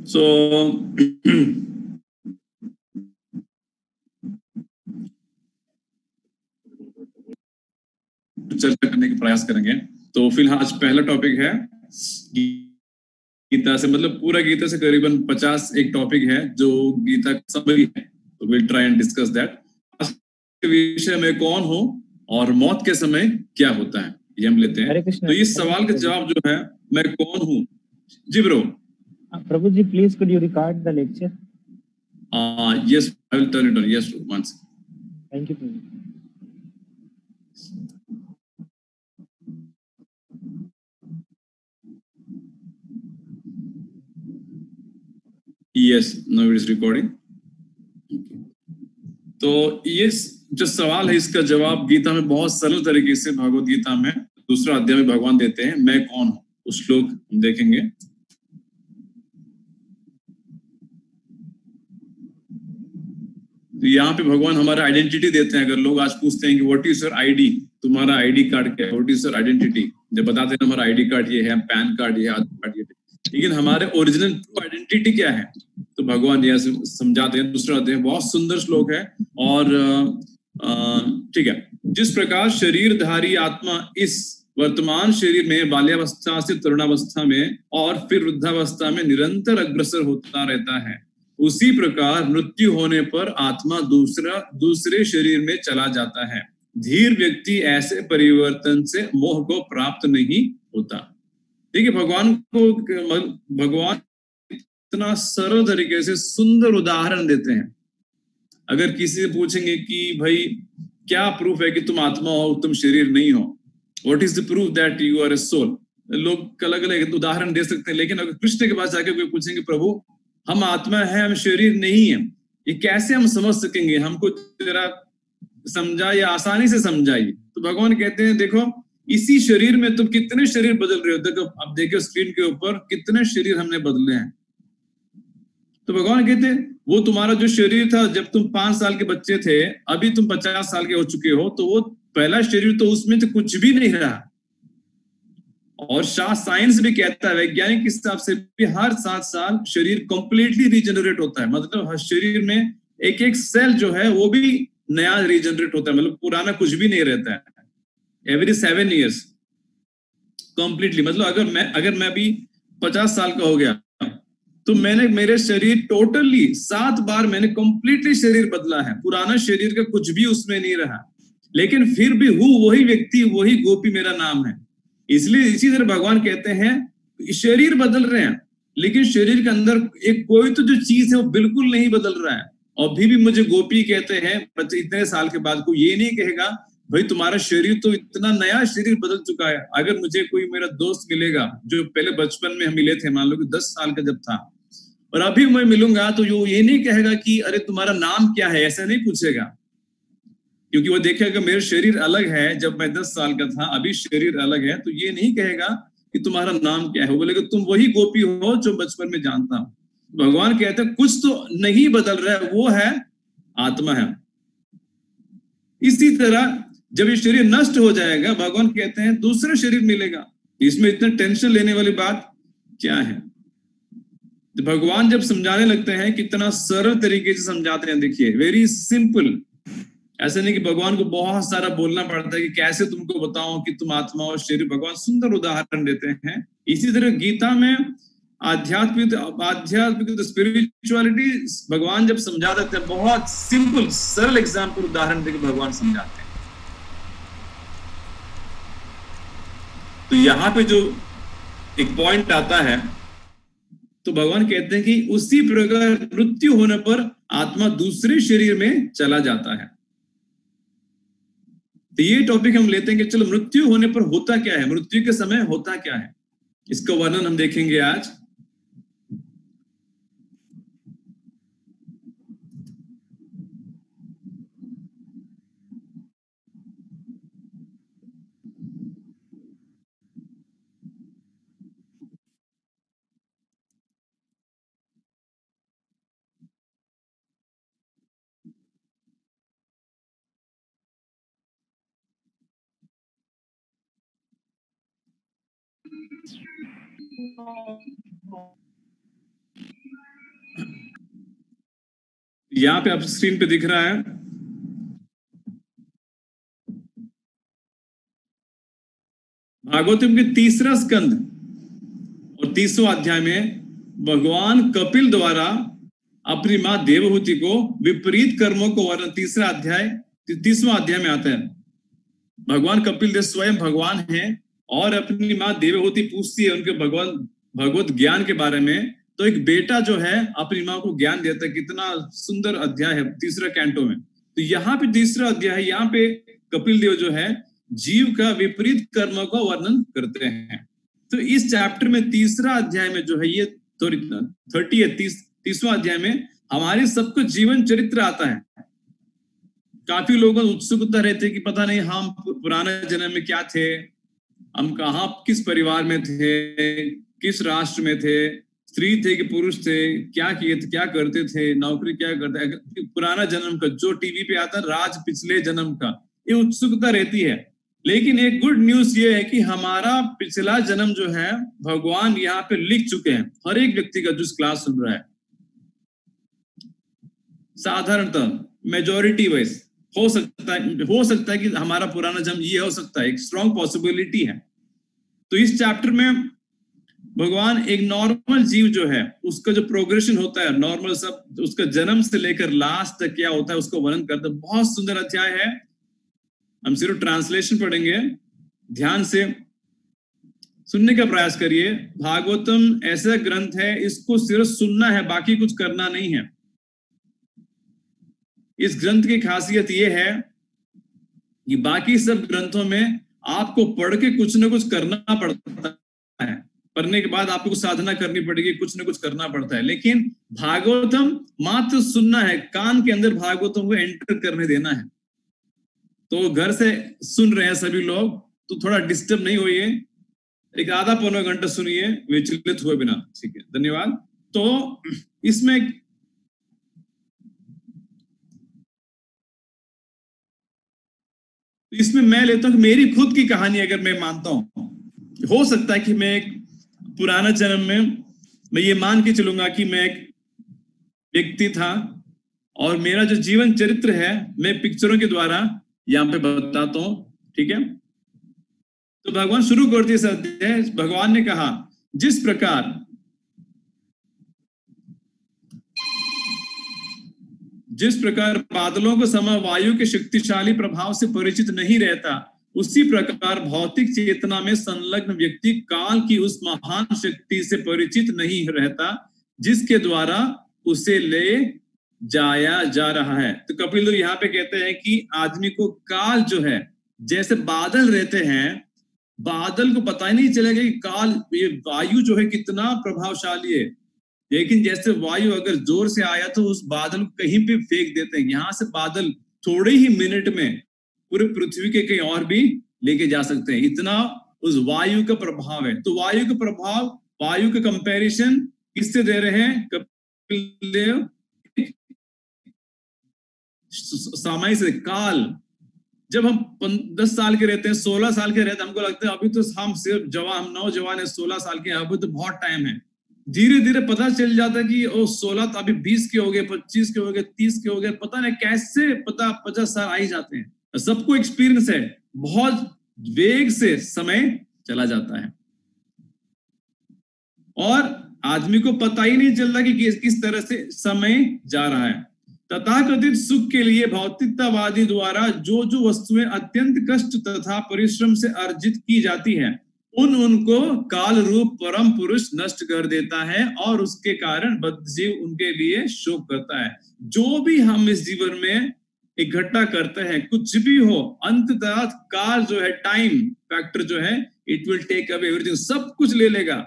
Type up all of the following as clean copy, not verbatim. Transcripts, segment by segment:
सो चर्चा करने का प्रयास करेंगे। तो फिलहाल आज पहला टॉपिक है गीता से, मतलब पूरा गीता से करीबन 50 एक टॉपिक है जो गीता का समरी है। तो will try and discuss that. विषय में कौन हो और मौत के समय क्या होता है, ये हम लेते हैं। तो इस सवाल का जवाब जो है, मैं कौन हूँ। जी bro. Prabhu ji, please could you record the lecture? Yes, I will turn it on. Yes, once. Thank you, Prabhu. Yes, now it is recording. तो ये जो सवाल है, इसका जवाब गीता में बहुत सरल तरीके से भगवत गीता में 2 अध्याय में भगवान देते हैं। मैं कौन हूँ, उस श्लोक हम देखेंगे। तो यहाँ पे भगवान हमारा आइडेंटिटी देते हैं। अगर लोग आज पूछते हैं कि व्हाट इज योर आईडी, तुम्हारा आईडी कार्ड क्या है, व्हाट इज योर आइडेंटिटी, जब बताते हैं हमारा आईडी कार्ड ये है, पैन कार्ड ये है, आधार कार्ड ये है, लेकिन हमारे ओरिजिनल आइडेंटिटी क्या है, तो भगवान यह समझाते हैं। 2 अध्याय बहुत सुंदर श्लोक है। और ठीक है, जिस प्रकार शरीरधारी आत्मा इस वर्तमान शरीर में बाल्यावस्था से तरुणावस्था में और फिर वृद्धावस्था में निरंतर अग्रसर होता रहता है, उसी प्रकार मृत्यु होने पर आत्मा दूसरे शरीर में चला जाता है। धीर व्यक्ति ऐसे परिवर्तन से मोह को प्राप्त नहीं होता। देखिए, भगवान इतना सरल तरीके से सुंदर उदाहरण देते हैं। अगर किसी से पूछेंगे कि भाई क्या प्रूफ है कि तुम आत्मा हो, तुम शरीर नहीं हो, what is the proof that you are a soul, लोग अलग अलग उदाहरण दे सकते हैं। लेकिन अगर कृष्ण के पास जाके कोई पूछेंगे, प्रभु हम आत्मा है, हम शरीर नहीं है, ये कैसे हम समझ सकेंगे, हमको जरा समझाइए, आसानी से समझाइए। तो भगवान कहते हैं, देखो इसी शरीर में तुम कितने शरीर बदल रहे हो। देखो, अब देखो स्क्रीन के ऊपर कितने शरीर हमने बदले हैं। तो भगवान कहते हैं, वो तुम्हारा जो शरीर था जब तुम 5 साल के बच्चे थे, अभी तुम 50 साल के हो चुके हो, तो वो पहला शरीर तो उसमें तो कुछ भी नहीं रहा। और साइंस भी कहता है, वैज्ञानिक हिसाब से भी हर 7 साल शरीर कंप्लीटली रीजनरेट होता है। मतलब हर शरीर में एक एक सेल जो है वो भी नया रीजनरेट होता है, मतलब पुराना कुछ भी नहीं रहता है। Every 7 years completely. मतलब अगर मैं भी 50 साल का हो गया, तो मैंने मेरे शरीर टोटली 7 बार मैंने कंप्लीटली शरीर बदला है। पुराना शरीर का कुछ भी उसमें नहीं रहा, लेकिन फिर भी हूँ वही व्यक्ति, वही गोपी मेरा नाम है। इसलिए इसी तरह भगवान कहते हैं, शरीर बदल रहे हैं, लेकिन शरीर के अंदर एक कोई तो जो चीज है वो बिल्कुल नहीं बदल रहा है। और भी मुझे गोपी कहते हैं, इतने साल के बाद कोई ये नहीं कहेगा भाई तुम्हारा शरीर तो इतना नया शरीर बदल चुका है। अगर मुझे कोई मेरा दोस्त मिलेगा जो पहले बचपन में हम मिले थे, मान लो कि 10 साल का जब था, और अभी मैं मिलूंगा, तो ये नहीं कहेगा कि अरे तुम्हारा नाम क्या है, ऐसा नहीं पूछेगा, क्योंकि वो देखेगा मेरा शरीर अलग है, जब मैं 10 साल का था, अभी शरीर अलग है। तो ये नहीं कहेगा कि तुम्हारा नाम क्या है, वो बोलेगा तुम वही गोपी हो जो बचपन में जानता हूं। भगवान कहते हैं कुछ तो नहीं बदल रहा है, वो है आत्मा है। इसी तरह जब ये शरीर नष्ट हो जाएगा, भगवान कहते हैं दूसरा शरीर मिलेगा। इसमें इतना टेंशन लेने वाली बात क्या है? तो भगवान जब समझाने लगते हैं, कितना सरल तरीके से समझाते हैं। देखिए, वेरी सिंपल। ऐसा नहीं कि भगवान को बहुत सारा बोलना पड़ता है कि कैसे तुमको बताऊं कि तुम आत्मा और शरीर। भगवान सुंदर उदाहरण देते हैं। इसी तरह गीता में आध्यात्मिक स्पिरिचुअलिटी भगवान जब समझा देते हैं, बहुत सिंपल सरल एग्जाम्पल उदाहरण देकर भगवान समझाते हैं। तो यहाँ पे जो एक पॉइंट आता है, तो भगवान कहते हैं कि उसी प्रकार मृत्यु होने पर आत्मा दूसरे शरीर में चला जाता है। तो ये टॉपिक हम लेते हैं कि चलो मृत्यु होने पर होता क्या है, मृत्यु के समय होता क्या है, इसका वर्णन हम देखेंगे आज। यहाँ पे आप स्क्रीन पे दिख रहा है, भागवतम के तीसरा स्कंद और 30वां अध्याय में भगवान कपिल द्वारा अपनी मां देवहूति को विपरीत कर्मों को वर्णन, तीसरा अध्याय 30वां अध्याय में आता है। भगवान कपिल देव स्वयं भगवान हैं और अपनी मां देवहूति पूछती है उनके भगवत ज्ञान के बारे में, तो एक बेटा जो है अपनी मां को ज्ञान देता है। कितना सुंदर अध्याय है तीसरा कैंटो में। तो यहाँ पे तीसरा अध्याय है, यहाँ पे कपिल देव जो है जीव का विपरीत कर्म का वर्णन करते हैं। तो इस चैप्टर में तीसरा अध्याय में जो है ये 30वां अध्याय में हमारे सबको जीवन चरित्र आता है। काफी लोगों को उत्सुकता रहती है कि पता नहीं हम पुराने जन्म में क्या थे, हम कहाँ किस परिवार में थे, किस राष्ट्र में थे, स्त्री थे कि पुरुष थे, क्या किए थे, क्या करते थे, नौकरी क्या करते थे, पुराना जन्म का जो टीवी पे आता है राज पिछले जन्म का, ये उत्सुकता रहती है। लेकिन एक गुड न्यूज ये है कि हमारा पिछला जन्म जो है भगवान यहाँ पे लिख चुके हैं, हर एक व्यक्ति का जो क्लास सुन रहा है। साधारणतः मेजोरिटी वाइज हो सकता है कि हमारा पुराना जन्म ये हो सकता है, एक स्ट्रॉन्ग पॉसिबिलिटी है। तो इस चैप्टर में भगवान एक नॉर्मल जीव जो है उसका जो प्रोग्रेशन होता है, नॉर्मल सब उसका जन्म से लेकर लास्ट तक क्या होता है उसको वर्णन करते हैं। बहुत सुंदर अध्याय है। हम सिर्फ ट्रांसलेशन पढ़ेंगे, ध्यान से सुनने का प्रयास करिए। भागवतम ऐसा ग्रंथ है, इसको सिर्फ सुनना है, बाकी कुछ करना नहीं है। इस ग्रंथ की खासियत यह है कि बाकी सब ग्रंथों में आपको पढ़ के कुछ ना कुछ करना पड़ता है, पढ़ने के बाद आपको कुछ साधना करनी पड़ेगी, कुछ ना कुछ करना पड़ता है। लेकिन भागवतम मात्र सुनना है, कान के अंदर भागवतम को एंटर करने देना है। तो घर से सुन रहे हैं सभी लोग तो थोड़ा डिस्टर्ब नहीं होइए, एक आधा पौना घंटा सुनिए विचलित हुए बिना, ठीक है, धन्यवाद। तो इसमें मैं लेता हूं कि मेरी खुद की कहानी अगर मैं मानता हूं, हो सकता है कि मैं एक पुराना जन्म में मैं ये मान के चलूंगा कि मैं एक व्यक्ति था और मेरा जो जीवन चरित्र है मैं पिक्चरों के द्वारा यहां पे बताता हूं, ठीक है। तो भगवान शुरू करते हैं, भगवान ने कहा जिस प्रकार बादलों को समय वायु के शक्तिशाली प्रभाव से परिचित नहीं रहता, उसी प्रकार भौतिक चेतना में संलग्न व्यक्ति काल की उस महान शक्ति से परिचित नहीं रहता जिसके द्वारा उसे ले जाया जा रहा है। तो कपिल देव यहाँ पे कहते हैं कि आदमी को काल जो है, जैसे बादल रहते हैं, बादल को पता ही नहीं चलेगा कि काल, ये वायु जो है कितना प्रभावशाली है, लेकिन जैसे वायु अगर जोर से आया तो उस बादल को कहीं पे फेंक देते हैं। यहां से बादल थोड़े ही मिनट में पूरे पृथ्वी के कहीं और भी लेके जा सकते हैं, इतना उस वायु का प्रभाव है। तो वायु का प्रभाव, वायु का कंपैरिजन किससे दे रहे हैं कपिल देव? समय से। काल, जब हम 10 साल के रहते हैं, 16 साल के रहते हैं, हमको लगता है अभी तो हम सिर्फ जवान, हम नौजवान है, 16 साल के, अभी तो बहुत टाइम है। धीरे धीरे पता चल जाता है कि ओ 16 तो अभी 20 के हो गए, 25 के हो गए, 30 के हो गए, पता नहीं कैसे 50 साल आ ही जाते हैं। सबको एक्सपीरियंस है, बहुत वेग से समय चला जाता है और आदमी को पता ही नहीं चलता कि किस तरह से समय जा रहा है। तथाकथित सुख के लिए भौतिकतावादी द्वारा जो जो वस्तुएं अत्यंत कष्ट तथा परिश्रम से अर्जित की जाती है, उनको काल रूप परम पुरुष नष्ट कर देता है और उसके कारण बद्धजीव उनके लिए शोक करता है। जो भी हम इस जीवन में इकट्ठा करते हैं, कुछ भी हो, अंततः काल जो है, टाइम फैक्टर जो है, it will take away everything, सब कुछ ले लेगा।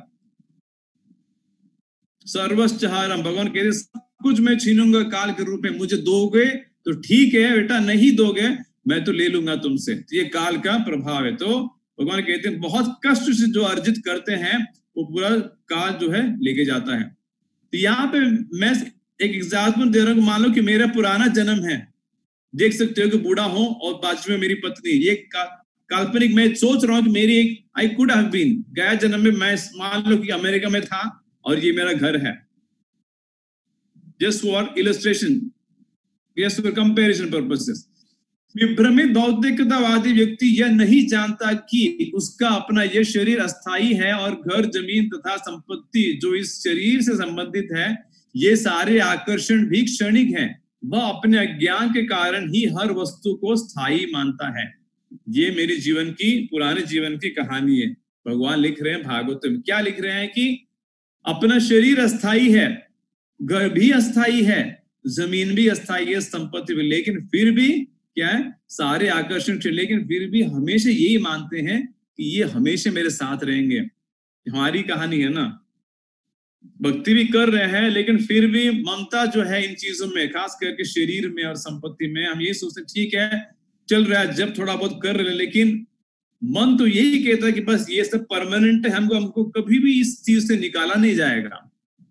सर्वश्चहारम, भगवान कहते सब कुछ मैं छीनूंगा काल के रूप में, मुझे दोगे तो ठीक है बेटा, नहीं दोगे मैं तो ले लूंगा तुमसे। तो ये काल का प्रभाव है। तो भगवान कहते हैं बहुत कष्ट से जो अर्जित करते हैं वो पूरा काल जो है लेके जाता है। तो यहाँ पे मैं एक एग्जाम्पल दे रहा हूँ, मान लो कि मेरा पुराना जन्म है, देख सकते हो कि बूढ़ा हूं और बाजू में मेरी पत्नी, ये काल्पनिक मैं सोच रहा हूँ कि मेरी एक आई कुड हैव बीन, गया जन्म में मैं मान लो कि अमेरिका में था और ये मेरा घर है, just for illustration. Yes, for comparison purposes. विभ्रमित भौतिकतावादी व्यक्ति यह नहीं जानता कि उसका अपना यह शरीर अस्थाई है और घर, जमीन तथा संपत्ति जो इस शरीर से संबंधित है, ये सारे आकर्षण भी क्षणिक हैं। वह अपने अज्ञान के कारण ही हर वस्तु को स्थायी मानता है। ये मेरे जीवन की, पुराने जीवन की कहानी है। भगवान लिख रहे हैं भागवत में, क्या लिख रहे हैं कि अपना शरीर अस्थाई है, घर भी अस्थाई है, जमीन भी अस्थाई है, संपत्ति भी, लेकिन फिर भी क्या है, सारे आकर्षण, लेकिन फिर भी हमेशा यही मानते हैं कि ये हमेशा मेरे साथ रहेंगे। हमारी कहानी है ना, भक्ति भी कर रहे हैं लेकिन फिर भी ममता जो है इन चीजों में, खास करके शरीर में और संपत्ति में, हम ये सोचते ठीक है चल रहा है, जब थोड़ा बहुत कर रहे हैं, लेकिन मन तो यही कहता है कि बस ये सब परमानेंट है, हमको कभी भी इस चीज से निकाला नहीं जाएगा।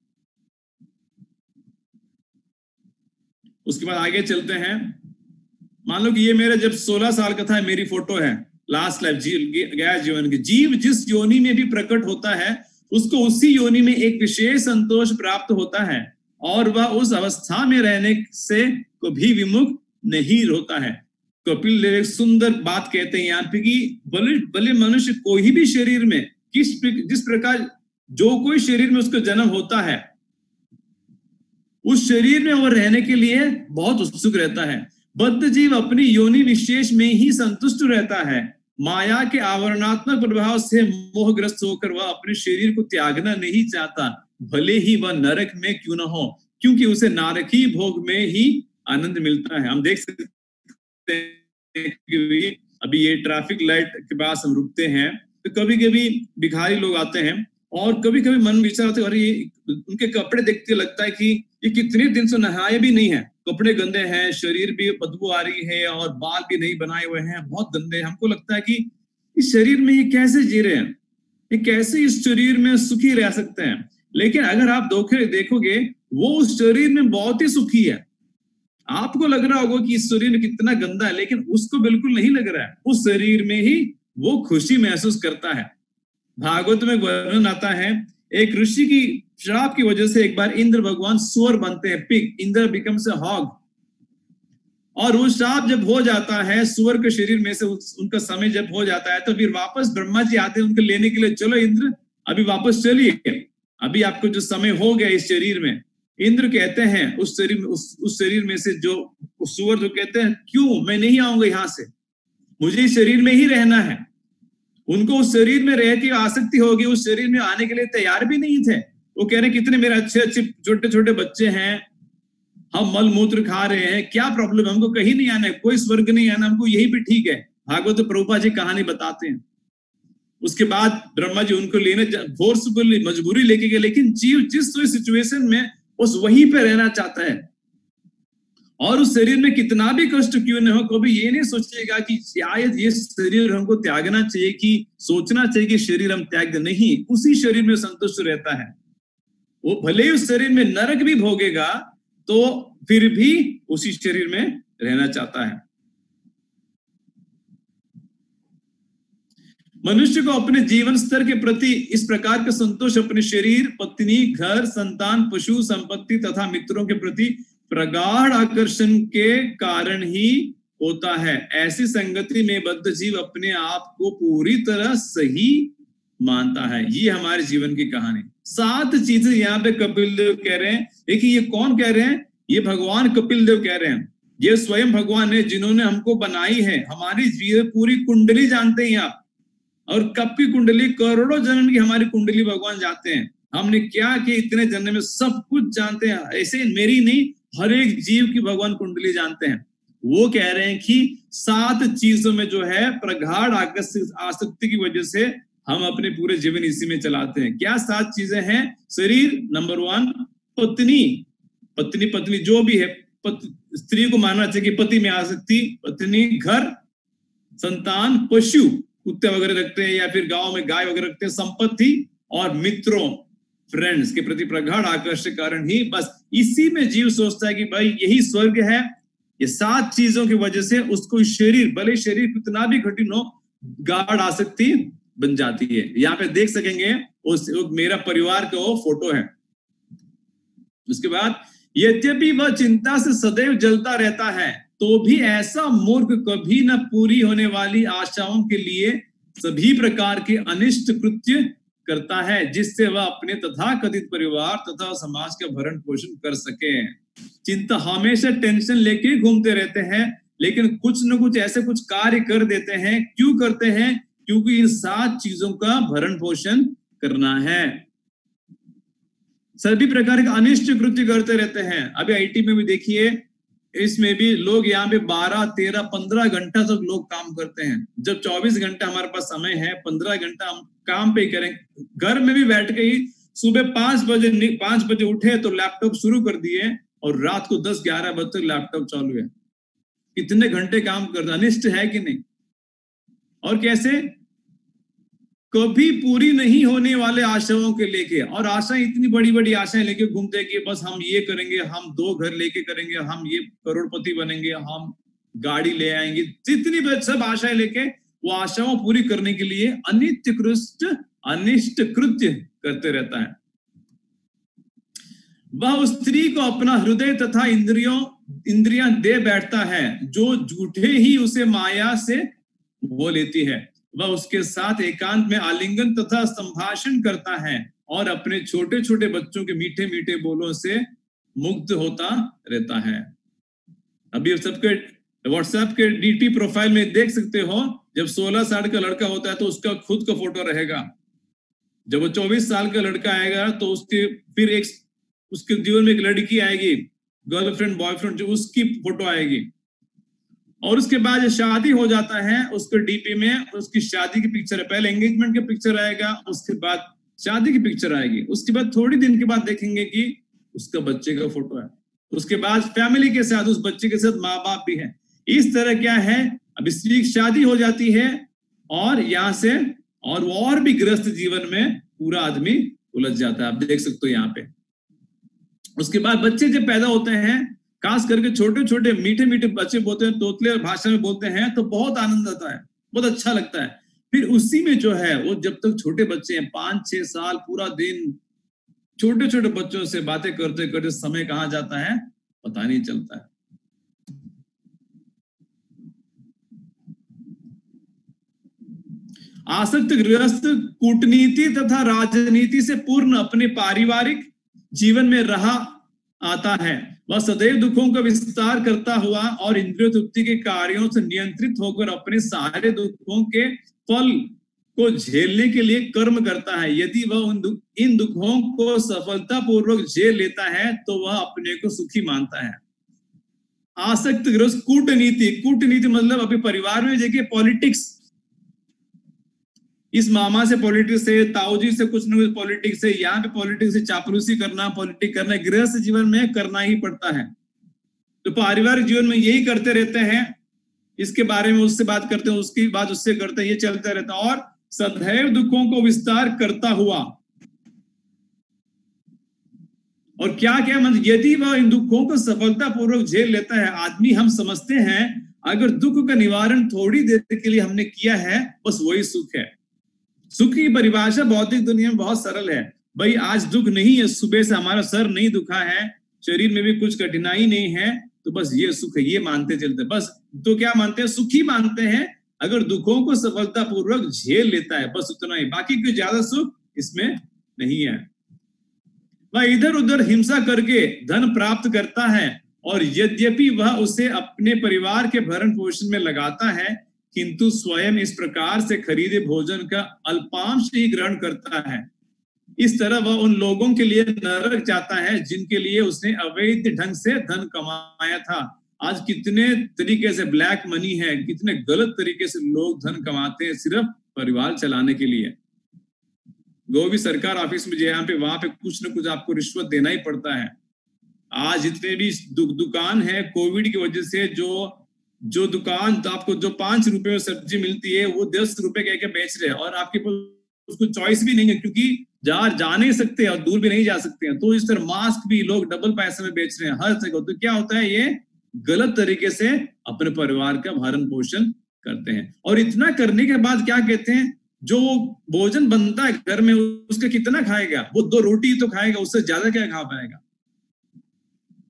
उसके बाद आगे चलते हैं। मान लो कि ये मेरा जब 16 साल का था, मेरी फोटो है, लास्ट लाइफ, गया जीवन की। जीव जिस योनि में भी प्रकट होता है उसको उसी योनि में एक विशेष संतोष प्राप्त होता है और वह उस अवस्था में रहने से कभी विमुख नहीं होता है। कपिल देव एक सुंदर बात कहते हैं यहाँ पे कि भले मनुष्य कोई भी शरीर में जिस प्रकार जो कोई शरीर में उसका जन्म होता है, उस शरीर में वो रहने के लिए बहुत उत्सुक रहता है। बद्ध जीव अपनी योनि विशेष में ही संतुष्ट रहता है। माया के आवरणात्मक प्रभाव से मोहग्रस्त होकर वह अपने शरीर को त्यागना नहीं चाहता, भले ही वह नरक में क्यों न हो, क्योंकि उसे नारकी भोग में ही आनंद मिलता है। हम देख सकते हैं कि अभी ये ट्रैफिक लाइट के पास हम रुकते हैं तो कभी कभी भिखारी लोग आते हैं और कभी कभी मन विचार होते हैं, अरे उनके कपड़े देखते लगता है कि ये कितने दिन से नहाए भी नहीं है, कपड़े गंदे हैं, शरीर भी बदबू आ रही है और बाल भी नहीं बनाए हुए हैं, बहुत गंदे। हमको लगता है कि इस शरीर में ये कैसे जी रहे हैं, ये कैसे इस शरीर में सुखी रह सकते हैं। लेकिन अगर आप देखोगे वो उस शरीर में बहुत ही सुखी है। आपको लग रहा होगा कि इस शरीर में कितना गंदा है, लेकिन उसको बिल्कुल नहीं लग रहा है, उस शरीर में ही वो खुशी महसूस करता है। भागवत में वर्णन आता है, एक ऋषि की श्राप की वजह से एक बार इंद्र भगवान सुअर बनते हैं, pig, Indra becomes a hog. और वो श्राप जब हो जाता है, सुअर के शरीर में से उनका समय जब हो जाता है, तो फिर वापस ब्रह्मा जी आते हैं उनको लेने के लिए, चलो इंद्र अभी वापस चलिए, अभी आपको जो समय हो गया इस शरीर में। इंद्र कहते हैं उस शरीर में से जो सुअर जो कहते हैं, क्यों, मैं नहीं आऊंगा यहाँ से, मुझे इस शरीर में ही रहना है। उनको उस शरीर में रह के आसक्ति होगी, उस शरीर में आने के लिए तैयार भी नहीं थे। वो कह रहे कितने मेरे अच्छे अच्छे छोटे छोटे बच्चे हैं, हम मल मूत्र खा रहे हैं, क्या प्रॉब्लम है, हमको कहीं नहीं आना है, कोई स्वर्ग नहीं आना, हमको यही भी ठीक है। भागवत प्रभुपाद जी कहानी बताते हैं। उसके बाद ब्रह्मा जी उनको लेने फोर्सफुली, मजबूरी लेके गए, लेकिन जीव जिस सिचुएशन में उस वहीं पे रहना चाहता है और उस शरीर में कितना भी कष्ट क्यों न हो, कभी ये नहीं सोचेगा कि शायद ये शरीर हमको त्यागना चाहिए, कि सोचना चाहिए कि शरीर हम त्याग दें, नहीं, उसी शरीर में संतुष्ट रहता है। वो भले ही उस शरीर में नरक भी भोगेगा तो फिर भी उसी शरीर में रहना चाहता है। मनुष्य को अपने जीवन स्तर के प्रति इस प्रकार का संतोष अपने शरीर, पत्नी, घर, संतान, पशु, संपत्ति तथा मित्रों के प्रति प्रगाढ़ आकर्षण के कारण ही होता है। ऐसी संगति में बद्ध जीव अपने आप को पूरी तरह सही मानता है। ये हमारे जीवन की कहानी। 7 चीजें यहाँ पे कपिल देव कह रहे हैं। देखिए ये कौन कह रहे हैं, ये भगवान कपिल देव कह रहे हैं। ये स्वयं भगवान है जिन्होंने हमको बनाई है। हमारी पूरी कुंडली जानते हैं आप, और कब की कुंडली, करोड़ों जन्म की हमारी कुंडली भगवान जानते हैं। हमने क्या किया इतने जन्म में, सब कुछ जानते हैं। ऐसे मेरी नहीं, हर एक जीव की भगवान कुंडली जानते हैं। वो कह रहे हैं कि 7 चीजों में जो है प्रगाढ़ आसक्ति की वजह से हम अपने पूरे जीवन इसी में चलाते हैं। क्या 7 चीजें हैं? शरीर नंबर 1, पत्नी जो भी है, स्त्री को मानना चाहिए कि पति में आसक्ति, पत्नी, घर, संतान, पशु, कुत्ते वगैरह रखते हैं या फिर गांव में गाय वगैरह रखते हैं, संपत्ति और मित्रों, फ्रेंड्स के प्रति प्रगाढ़ आकर्षण के कारण ही बस इसी में जीव सोचता है कि भाई यही स्वर्ग है। ये 7 चीजों की वजह से उसको शरीर, भले शरीर कितना भी कठिन हो, गाढ़ आसक्ति बन जाती है। यहाँ पे देख सकेंगे उस मेरा परिवार का वो फोटो है। उसके बाद यद्यपि वह चिंता से सदैव जलता रहता है, तो भी ऐसा मूर्ख कभी न पूरी होने वाली आशाओं के लिए सभी प्रकार के अनिष्ट कृत्य करता है, जिससे वह अपने तथाकथित परिवार तथा समाज का भरण पोषण कर सके। चिंता हमेशा टेंशन लेके घूमते रहते हैं, लेकिन कुछ न कुछ ऐसे कुछ कार्य कर देते हैं। क्यों करते हैं? क्योंकि इन 7 चीजों का भरण पोषण करना है। सभी प्रकार के अनिष्ट कृत्य करते रहते हैं। अभी आईटी में भी देखिए, इसमें भी लोग यहाँ पे 12, 13, 15 घंटा तक लोग काम करते हैं। जब 24 घंटा हमारे पास समय है, 15 घंटा हम काम पे ही करेंगे। घर में भी बैठ के ही सुबह 5 बजे उठे तो लैपटॉप शुरू कर दिए और रात को 10-11 बजे तक लैपटॉप चालू है। कितने घंटे काम करते? अनिष्ट है कि नहीं? और कैसे? कभी पूरी नहीं होने वाले आशाओं के लेके, और आशाएं इतनी बड़ी बड़ी आशाएं लेके घूमते हैं कि बस हम ये करेंगे, हम 2 घर लेके करेंगे, हम ये करोड़पति बनेंगे, हम गाड़ी ले आएंगे। जितनी सब आशाएं लेके वो आशाओं पूरी करने के लिए अनिष्ट कृत्य करते रहता है। वह उस स्त्री को अपना हृदय तथा इंद्रियां दे बैठता है, जो झूठे ही उसे माया से वो लेती है। वह उसके साथ एकांत में आलिंगन तथा संभाषण करता है और अपने छोटे छोटे बच्चों के मीठे मीठे बोलों से मुग्ध होता रहता है। अभी सबके व्हाट्सएप के डीटी प्रोफाइल में देख सकते हो, जब 16 साल का लड़का होता है तो उसका खुद का फोटो रहेगा। जब वो 24 साल का लड़का आएगा तो उसके जीवन में एक लड़की आएगी, गर्लफ्रेंड बॉयफ्रेंड, जो उसकी फोटो आएगी। और उसके बाद शादी हो जाता है, उसके डीपी में उसकी शादी की पिक्चर है। पहले एंगेजमेंट की पिक्चर आएगा, उसके बाद शादी की पिक्चर आएगी, उसके बाद थोड़ी दिन के बाद देखेंगे कि उसका बच्चे का फोटो है, उसके बाद फैमिली के साथ, उस बच्चे के साथ माँ बाप भी है। इस तरह क्या है, अब इसकी शादी हो जाती है और यहाँ से और भी ग्रस्त जीवन में पूरा आदमी उलझ जाता है। आप देख सकते हो यहाँ पे। उसके बाद बच्चे जब पैदा होते हैं, खास करके छोटे छोटे मीठे मीठे बच्चे बोलते हैं, तोतले भाषा में बोलते हैं, तो बहुत आनंद आता है, बहुत अच्छा लगता है। फिर उसी में जो है वो जब तक छोटे बच्चे हैं, 5-6 साल, पूरा दिन छोटे छोटे बच्चों से बातें करते करते समय कहाँ जाता है पता नहीं चलता है। आसक्त गृहस्थ कूटनीति तथा राजनीति से पूर्ण अपने पारिवारिक जीवन में रहा आता है। वह सदैव दुखों का विस्तार करता हुआ और इंद्रिय तृप्ति के कार्यों से नियंत्रित होकर अपने सारे दुखों के फल को झेलने के लिए कर्म करता है। यदि वह इन दुखों को सफलतापूर्वक झेल लेता है तो वह अपने को सुखी मानता है। आसक्त गृहस्थ कूटनीति मतलब अभी परिवार में देखिए पॉलिटिक्स, इस मामा से पॉलिटिक्स है, ताऊजी से कुछ न कुछ पॉलिटिक्स है, यहाँ पे पॉलिटिक्स से चापलूसी करना, पॉलिटिक्स करना गृहस्थ जीवन में करना ही पड़ता है। तो पारिवारिक जीवन में यही करते रहते हैं, इसके बारे में उससे बात करते हैं, उसकी बात उससे करते हैं, ये चलता रहता है। और सदैव दुखों को विस्तार करता हुआ, और क्या क्या मतलब, यदि वह इन दुखों को सफलतापूर्वक झेल लेता है। आदमी हम समझते हैं अगर दुख का निवारण थोड़ी देर के लिए हमने किया है, बस वही सुख है। सुख की परिभाषा भौतिक दुनिया में बहुत सरल है। भाई आज दुख नहीं है, सुबह से हमारा सर नहीं दुखा है, शरीर में भी कुछ कठिनाई नहीं है, तो बस ये सुख है, ये मानते चलते। बस तो क्या मानते हैं? सुखी मानते हैं अगर दुखों को सफलतापूर्वक झेल लेता है, बस उतना ही, बाकी कोई ज्यादा सुख इसमें नहीं है। वह इधर उधर हिंसा करके धन प्राप्त करता है, और यद्यपि वह उसे अपने परिवार के भरण पोषण में लगाता है, किंतु स्वयं इस प्रकार से खरीदे भोजन का अल्पांश ही ग्रहण करता है। इस तरह वह उन लोगों के लिए नरक जाता है जिनके लिए उसने अवैध ढंग से धन कमाया था। आज कितने तरीके से ब्लैक मनी है, कितने गलत तरीके से लोग धन कमाते हैं सिर्फ परिवार चलाने के लिए। जो भी सरकार ऑफिस में जहाँ पे वहां पे कुछ न कुछ आपको रिश्वत देना ही पड़ता है। आज जितने भी दुकान है, कोविड की वजह से जो दुकान तो आपको जो 5 रुपए में सब्जी मिलती है वो 10 रुपए कह के बेच रहे हैं, और आपके पास उसको चॉइस भी नहीं है क्योंकि जा नहीं सकते और दूर भी नहीं जा सकते हैं। तो इस तरह मास्क भी लोग डबल पैसे में बेच रहे हैं हर जगह। तो क्या होता है, ये गलत तरीके से अपने परिवार का भरण पोषण करते हैं। और इतना करने के बाद क्या कहते हैं, जो भोजन बनता है घर में उसका कितना खाएगा? वो 2 रोटी तो खाएगा, उससे ज्यादा क्या खा पाएगा?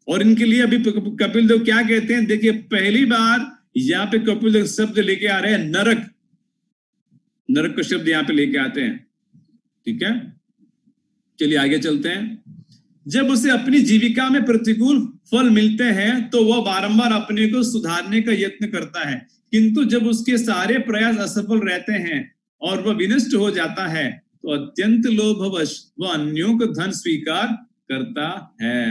और इनके लिए अभी कपिल देव क्या कहते हैं, देखिए पहली बार यहाँ पे कपिल देव शब्द लेके आ रहे हैं नरक, नरक का शब्द यहाँ पे लेके आते हैं। ठीक है, चलिए आगे चलते हैं। जब उसे अपनी जीविका में प्रतिकूल फल मिलते हैं तो वह बारंबार अपने को सुधारने का यत्न करता है, किंतु जब उसके सारे प्रयास असफल रहते हैं और वह विनष्ट हो जाता है तो अत्यंत लोभवश वह अन्यों को धन स्वीकार करता है।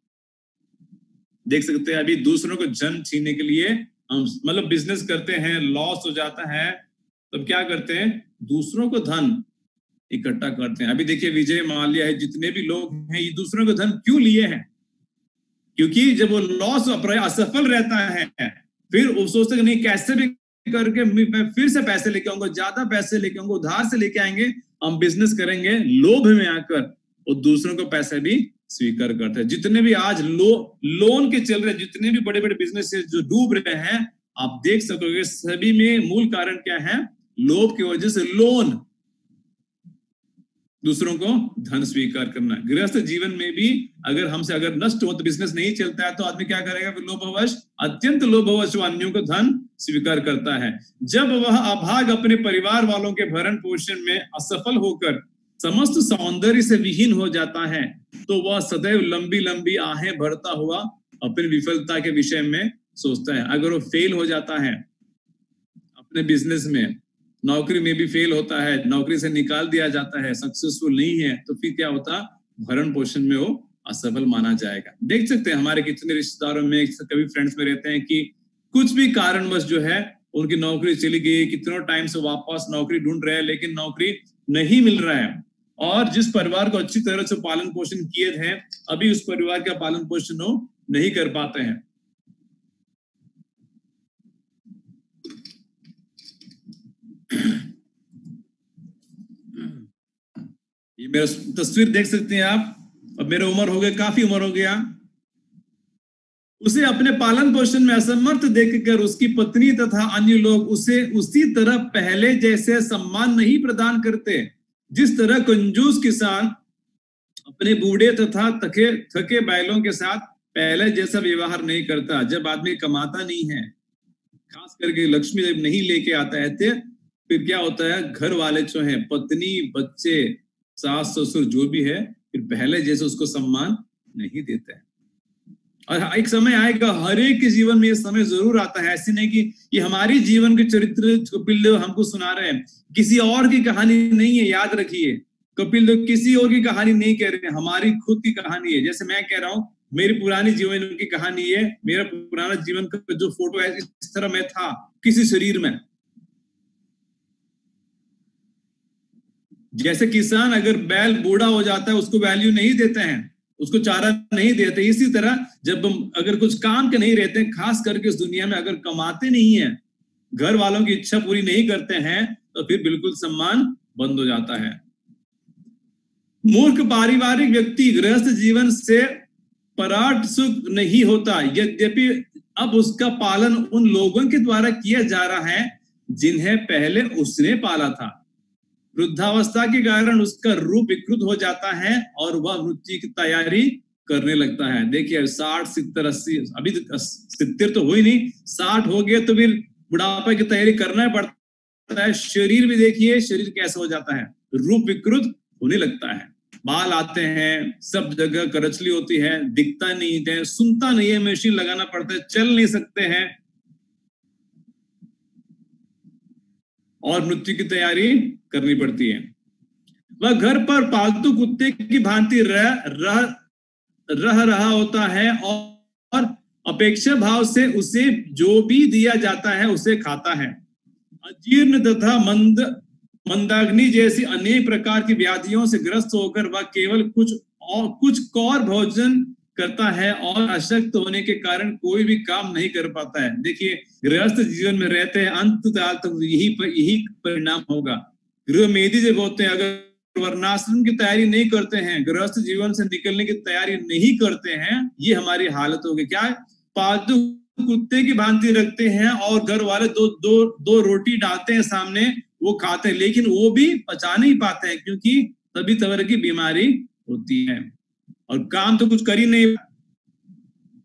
देख सकते हैं अभी दूसरों को धन छीनने के लिए हम मतलब बिजनेस करते हैं, लॉस हो जाता है, तब क्या करते हैं, दूसरों को धन इकट्ठा करते हैं। अभी देखिए विजय माल्या है, जितने भी लोग हैं ये दूसरों को धन क्यों लिए हैं, क्योंकि जब वो लॉस असफल रहता है फिर वो सोचते नहीं कैसे भी करके मैं फिर से पैसे लेके आऊंगा, ज्यादा पैसे लेके आऊंगा, उधार से लेके आएंगे, हम बिजनेस करेंगे, लोभ में आकर वो दूसरों को पैसे भी स्वीकार करते हैं। जितने भी आज लोन के चल रहे, जितने भी बड़े बड़े बिजनेस जो डूब रहे हैं, आप देख सकोगे सभी में मूल कारण क्या है, लोभ की वजह से लोन, दूसरों को धन स्वीकार करना। गृहस्थ जीवन में भी अगर हमसे अगर नष्ट हो तो बिजनेस नहीं चलता है तो आदमी क्या करेगा, लोभवश, अत्यंत लोभवश अन्यों को धन स्वीकार करता है। जब वह अभाग अपने परिवार वालों के भरण पोषण में असफल होकर समस्त सौंदर्य से विहीन हो जाता है तो वह सदैव लंबी लंबी आहें भरता हुआ अपनी विफलता के विषय में सोचता है। अगर वो फेल हो जाता है अपने बिजनेस में, नौकरी में भी फेल होता है, नौकरी से निकाल दिया जाता है, सक्सेसफुल नहीं है, तो फिर क्या होता, भरण पोषण में वो असफल माना जाएगा। देख सकते हैं हमारे कितने रिश्तेदारों में, कभी फ्रेंड्स में रहते हैं कि कुछ भी कारणवश जो है उनकी नौकरी चली गई, कितनों टाइम से वापस नौकरी ढूंढ रहे हैं लेकिन नौकरी नहीं मिल रहा है, और जिस परिवार को अच्छी तरह से पालन पोषण किए थे अभी उस परिवार का पालन पोषण वो नहीं कर पाते हैं। ये मेरा तस्वीर देख सकते हैं आप, अब मेरा उम्र हो गया, काफी उम्र हो गया। उसे अपने पालन पोषण में असमर्थ देखकर उसकी पत्नी तथा अन्य लोग उसे उसी तरह पहले जैसे सम्मान नहीं प्रदान करते जिस तरह कंजूस किसान अपने बूढ़े तथा थके बैलों के साथ पहले जैसा व्यवहार नहीं करता। जब आदमी कमाता नहीं है, खास करके लक्ष्मी जब नहीं लेके आता है तो फिर क्या होता है, घर वाले जो है, पत्नी, बच्चे, सास ससुर जो भी है, फिर पहले जैसे उसको सम्मान नहीं देते हैं। और एक समय आएगा, हर एक के जीवन में ये समय जरूर आता है, ऐसी नहीं कि ये हमारी जीवन के चरित्र कपिल देव हमको सुना रहे हैं, किसी और की कहानी नहीं है, याद रखिए। कपिल देव किसी और की कहानी नहीं कह रहे हैं, हमारी खुद की कहानी है। जैसे मैं कह रहा हूँ मेरी पुरानी जीवन की कहानी है, मेरा पुराना जीवन का जो फोटो है, इस तरह मैं था किसी शरीर में। जैसे किसान अगर बैल बूढ़ा हो जाता है उसको वैल्यू नहीं देते हैं, उसको चारा नहीं देते, इसी तरह जब हम अगर कुछ काम के नहीं रहते, खास करके इस दुनिया में अगर कमाते नहीं है, घर वालों की इच्छा पूरी नहीं करते हैं, तो फिर बिल्कुल सम्मान बंद हो जाता है। मूर्ख पारिवारिक व्यक्ति गृहस्थ जीवन से पराट सुख नहीं होता, यद्यपि अब उसका पालन उन लोगों के द्वारा किया जा रहा है जिन्हें पहले उसने पाला था। वृद्धावस्था के कारण उसका रूप विकृत हो जाता है और वह मृत्यु की तैयारी करने लगता है। देखिए 60, 70, 80, अभी 70 तो हो ही नहीं, 60 हो गए तो फिर बुढ़ापा की तैयारी करना पड़ता है। शरीर भी देखिए, शरीर कैसा हो जाता है, रूप विकृत होने लगता है, बाल आते हैं, सब जगह करचली होती है, दिखता नहीं है, सुनता नहीं है, मशीन लगाना पड़ता है, चल नहीं सकते हैं, और मृत्यु की तैयारी करनी पड़ती है। वह घर पर पालतू कुत्ते की भांति रह रहा होता है और अपेक्षा भाव से उसे जो भी दिया जाता है उसे खाता है। अजीर्ण तथा मंदाग्नि जैसी अनेक प्रकार की व्याधियों से ग्रस्त होकर वह केवल कुछ कौर भोजन करता है और अशक्त होने के कारण कोई भी काम नहीं कर पाता है। देखिए गृहस्थ जीवन में रहते हैं, अंतकाल तक यही परिणाम होगा। गृह मेधी जब होते हैं, अगर वर्णाश्रम की तैयारी नहीं करते हैं, गृहस्थ जीवन से निकलने की तैयारी नहीं करते हैं, ये हमारी हालत होगी। क्या पालतू कुत्ते की भांति रखते हैं और घर वाले दो रोटी डालते हैं सामने, वो खाते हैं, लेकिन वो भी पचा नहीं पाते हैं क्योंकि सभी तरह की बीमारी होती है और काम तो कुछ कर ही नहीं।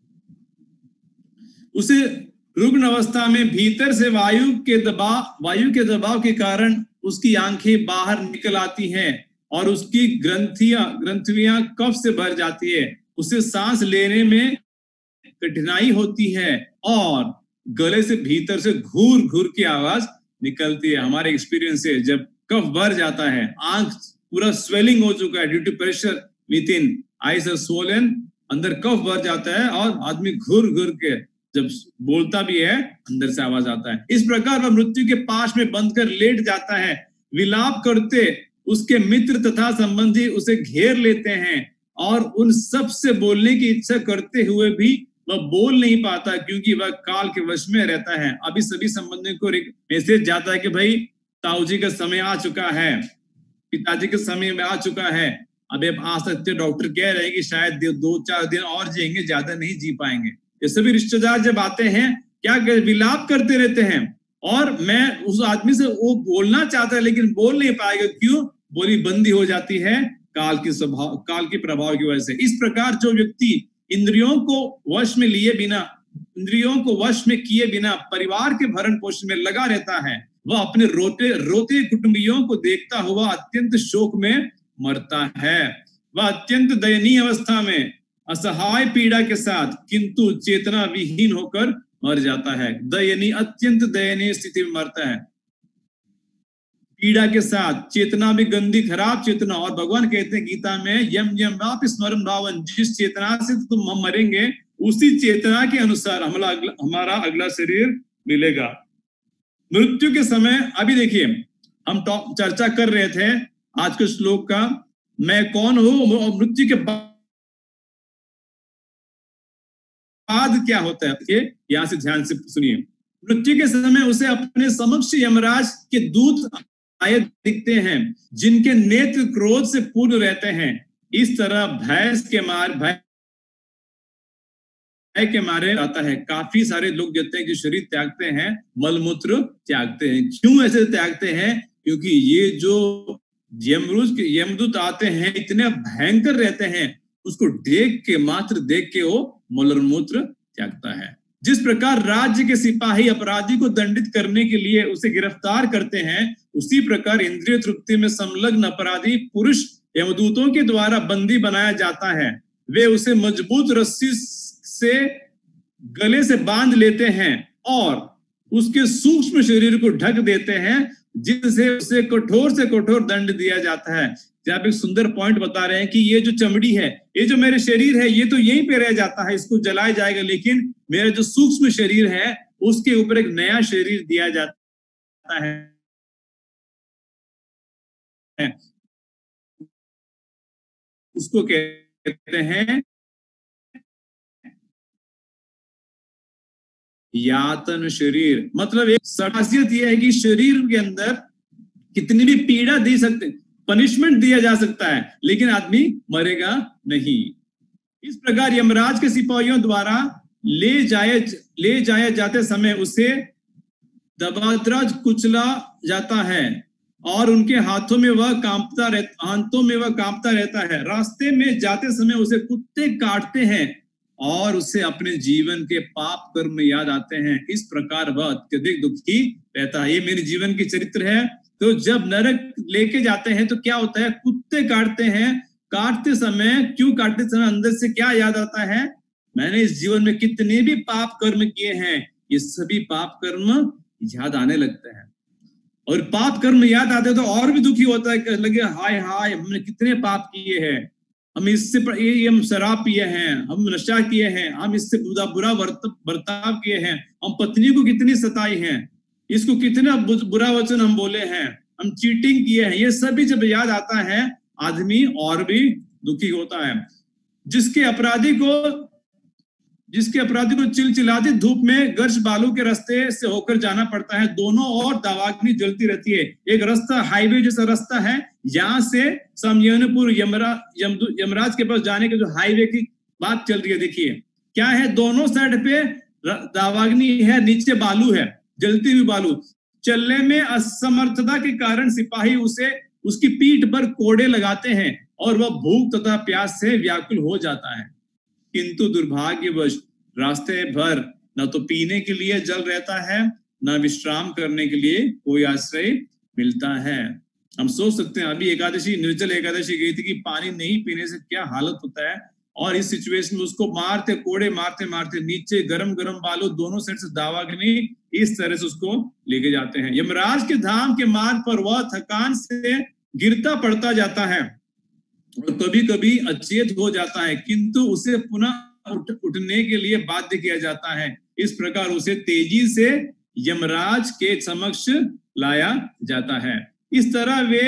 उसे रुग्ण अवस्था में भीतर से वायु के दबाव के कारण उसकी आंखें बाहर निकल आती हैं और उसकी ग्रंथियां कफ से भर जाती है, उसे सांस लेने में कठिनाई होती है और गले से भीतर से घूर घूर की आवाज निकलती है। हमारे एक्सपीरियंस से जब कफ भर जाता है, आंख पूरा स्वेलिंग हो चुका है due to pressure within, eyes are swollen, अंदर कफ भर जाता है और आदमी घूर घूर के जब बोलता भी है अंदर से आवाज आता है। इस प्रकार वह मृत्यु के पास में बंद कर लेट जाता है। विलाप करते उसके मित्र तथा संबंधी उसे घेर लेते हैं और उन सब से बोलने की इच्छा करते हुए भी वह बोल नहीं पाता क्योंकि वह काल के वश में रहता है। अभी सभी संबंधियों को मैसेज जाता है कि भाई ताऊ जी का समय आ चुका है, पिताजी के समय में आ चुका है, अब आप आ सकते। डॉक्टर कह रहे हैं कि शायद 2-4 दिन और जिएंगे, ज्यादा नहीं जी पाएंगे। ये सभी रिश्तेदार जब आते हैं क्या विलाप करते रहते हैं और मैं उस आदमी से वो बोलना चाहता है लेकिन बोल नहीं पाएगा। क्यों? बोली बंदी हो जाती है काल के प्रभाव की वजह से। इस प्रकार जो व्यक्ति इंद्रियों को वश में किए बिना परिवार के भरण पोषण में लगा रहता है, वह अपने रोते कुटुंबियों को देखता हुआ अत्यंत शोक में मरता है। वह अत्यंत दयनीय अवस्था में असहाय पीड़ा के साथ किंतु चेतना विहीन होकर मर जाता है। अत्यंत दयनीय स्थिति में मरता है, पीड़ा के साथ, चेतना भी गंदी खराब चेतना। और भगवान कहते हैं गीता में यम यम वाप स्मरण भावन, जिस चेतना से तुम हम मरेंगे उसी चेतना के अनुसार हमारा अगला शरीर मिलेगा। मृत्यु के समय अभी देखिए हम चर्चा कर रहे थे आज के श्लोक का, मैं कौन हूं और मृत्यु के बाद क्या होता है। ये यहां से ध्यान से सुनिए। मृत्यु के समय उसे अपने समक्ष यमराज के दूत आए दिखते हैं जिनके नेत्र क्रोध से पूर्ण रहते हैं। इस तरह भय के मारे आता है। काफी सारे लोग कहते हैं कि शरीर त्यागते हैं, मलमूत्र त्यागते हैं। क्यों ऐसे त्यागते हैं? क्योंकि ये जो यमदूत आते हैं इतने भयंकर रहते हैं, उसको मात्र देख के वो मलमूत्र त्यागता है। जिस प्रकार राज्य के सिपाही अपराधी को दंडित करने के लिए उसे गिरफ्तार करते हैं, उसी प्रकार इंद्रिय तृप्ति में संलग्न अपराधी पुरुष यमदूतों के द्वारा बंदी बनाया जाता है। वे उसे मजबूत रस्सी से गले से बांध लेते हैं और उसके सूक्ष्म शरीर को ढक देते हैं, जिससे उसे कठोर से कठोर दंड दिया जाता है। आप एक सुंदर पॉइंट बता रहे हैं कि ये जो चमड़ी है, ये जो मेरे शरीर है, ये तो यहीं पे रह जाता है, इसको जलाया जाएगा, लेकिन मेरा जो सूक्ष्म शरीर है उसके ऊपर एक नया शरीर दिया जाता है। उसको कहते हैं यातन शरीर। मतलब एक खासियत यह है कि शरीर के अंदर कितनी भी पीड़ा दे सकते, पनिशमेंट दिया जा सकता है, लेकिन आदमी मरेगा नहीं। इस प्रकार यमराज के सिपाहियों द्वारा ले जाए जाते समय उसे दबाद्राज कुचला जाता है और उनके हाथों में वह कांपता रहता है। रास्ते में जाते समय उसे कुत्ते काटते हैं और उसे अपने जीवन के पाप कर्म याद आते हैं। इस प्रकार वह अत्यधिक दुखी रहता है। ये मेरे जीवन की चरित्र है। तो जब नरक लेके जाते हैं तो क्या होता है? कुत्ते काटते हैं। काटते समय अंदर से क्या याद आता है? मैंने इस जीवन में कितने भी पाप कर्म किए हैं, ये सभी पाप कर्म याद आने लगते हैं। और पाप कर्म याद आते तो और भी दुखी होता है, लगे हाय हाय हमने कितने पाप किए हैं, हम शराब पिए हैं, हम नशा किए हैं, हम इससे बुरा बर्ताव किए हैं, हम पत्नी को कितनी सताई हैं, इसको कितना बुरा वचन हम बोले हैं, हम चीटिंग किए हैं। ये सभी जब याद आता है आदमी और भी दुखी होता है। जिसके अपराधी को चिलचिलाती धूप में गर्ज बालू के रास्ते से होकर जाना पड़ता है। दोनों ओर दावाग्नि जलती रहती है। एक रास्ता हाईवे जैसा रास्ता है, यहाँ से समयनपुर यमराज के पास जाने के जो हाईवे की बात चल रही है। देखिए क्या है, दोनों साइड पे दावाग्नि है, नीचे बालू है, जलती हुई बालू। चलने में असमर्थता के कारण सिपाही उसकी पीठ पर कोड़े लगाते हैं और वह भूख तथा प्यास से व्याकुल हो जाता है। किंतु दुर्भाग्यवश रास्ते भर ना तो पीने के लिए जल रहता है, ना विश्राम करने के लिए कोई आश्रय मिलता है। हम सोच सकते हैं अभी एकादशी, निर्जल एकादशी गई थी कि पानी नहीं पीने से क्या हालत होता है, और इस सिचुएशन में उसको मारते कोड़े मारते मारते नीचे गरम गरम बालू दोनों साइड से दावाग्नि इस तरह से उसको लेके जाते हैं। यमराज के धाम के मार्ग पर वह थकान से गिरता पड़ता जाता है और कभी कभी अचेत हो जाता है, किंतु उसे पुनः उठने के लिए बाध्य किया जाता है। इस प्रकार उसे तेजी से यमराज के समक्ष लाया जाता है। इस तरह वे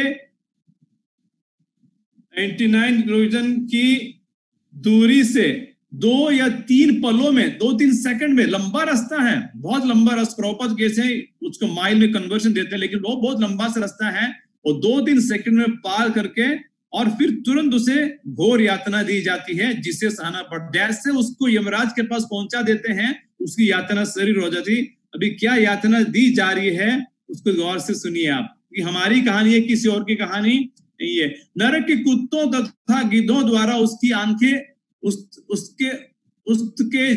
99 किलोमीटर की दूरी से 2 या 3 पलों में, 2-3 सेकंड में, लंबा रास्ता है, बहुत लंबा रास्ता, प्रॉपर कैसे उसको माइल में कन्वर्शन देते हैं, लेकिन वो बहुत लंबा सा रास्ता है, और 2-3 सेकंड में पार करके और फिर तुरंत उसे घोर यातना दी जाती है जिसे सहना पड़ता है। जैसे उसको यमराज के पास पहुंचा देते हैं, उसकी यातना शरीर हो जाती। अभी क्या यातना दी जा रही है उसको गौर से सुनिए आप, कि हमारी कहानी है, किसी और की कहानी नहीं है। नरक के कुत्तों तथा गिद्धों द्वारा उसकी आंखें उसके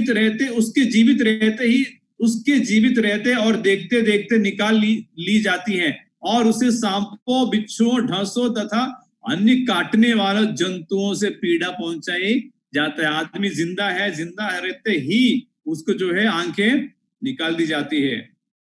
जीवित रहते और देखते देखते निकाल ली जाती हैं, और उसे सांपों, बिच्छुओं, ढांसों तथा अन्य काटने वाले जंतुओं से पीड़ा पहुंचाई जाता है। आदमी जिंदा रहते ही उसको जो है आंखें निकाल दी जाती है,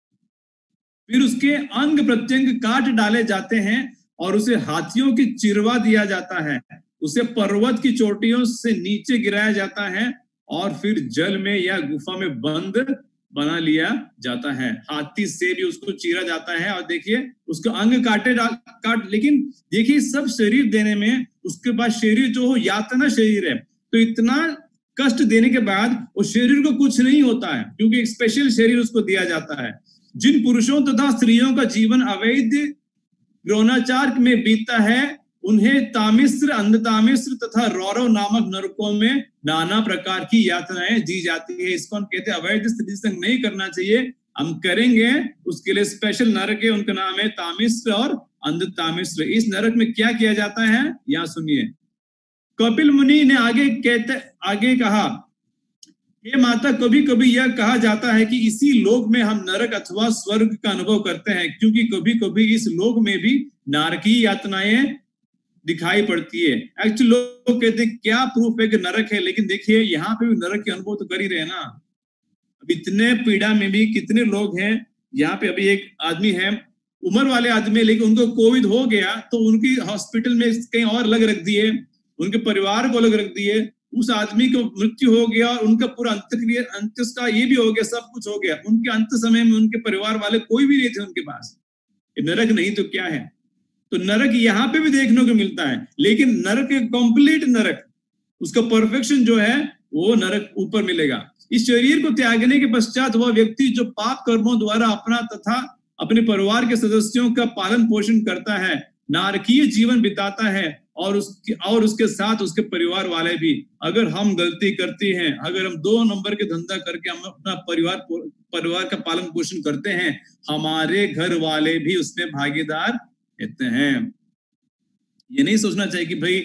फिर उसके अंग प्रत्यंग काट डाले जाते हैं और उसे हाथियों की चिरवा दिया जाता है। उसे पर्वत की चोटियों से नीचे गिराया जाता है और फिर जल में या गुफा में बंद बना लिया जाता है। हाथी से भी उसको चीरा जाता है, और देखिए उसका अंग काट, लेकिन देखिए सब शरीर देने में उसके बाद शरीर जो हो यातना शरीर है, तो इतना कष्ट देने के बाद वो शरीर को कुछ नहीं होता है, क्योंकि एक स्पेशल शरीर उसको दिया जाता है। जिन पुरुषों तथा स्त्रियों का जीवन अवैध यौनाचार में बीतता है, उन्हें तामिश्र, अंधतामिश्र तथा रौरव नामक नरकों में नाना प्रकार की यातनाएं दी जाती है। इसको हम कहते हैं अवैध स्त्री संग नहीं करना चाहिए, हम करेंगे उसके लिए स्पेशल नरक है, उनका नाम है तामिश्र और अंधतामिश्र। इस नरक में क्या किया जाता है यहाँ सुनिए। कपिल मुनि ने आगे कहा, हे माता, कभी कभी यह कहा जाता है कि इसी लोक में हम नरक अथवा स्वर्ग का अनुभव करते हैं, क्योंकि कभी कभी इस लोक में भी नारकीय यातनाएं दिखाई पड़ती है। एक्चुअली लोग कहते हैं क्या प्रूफ है कि नरक है, लेकिन देखिए यहाँ पे भी नरक के अनुभव तो कर ही रहे ना। अब इतने पीड़ा में भी कितने लोग हैं। यहाँ पे अभी एक आदमी है, उम्र वाले आदमी, लेकिन उनको कोविड हो गया तो उनकी हॉस्पिटल में कहीं और अलग रख दिए, उनके परिवार को अलग रख दिए, उस आदमी को मृत्यु हो गया और उनका पूरा अंत्येष्टि ये भी हो गया, सब कुछ हो गया। उनके अंत समय में उनके परिवार वाले कोई भी नहीं थे उनके पास। नरक नहीं तो क्या है। तो नरक यहाँ पे भी देखने को मिलता है, लेकिन नरक कंप्लीट नरक, उसका परफेक्शन जो है वो नरक ऊपर मिलेगा। इस शरीर को त्यागने के पश्चात वह व्यक्ति जो पाप कर्मों द्वारा अपना तथा अपने परिवार के सदस्यों का पालन पोषण करता है, नारकीय जीवन बिताता है, और उसके साथ उसके परिवार वाले भी। अगर हम गलती करती हैं, अगर हम 2 नंबर के धंधा करके हम अपना परिवार का पालन पोषण करते हैं, हमारे घर वाले भी उसमें भागीदार रहते हैं। ये नहीं सोचना चाहिए कि भाई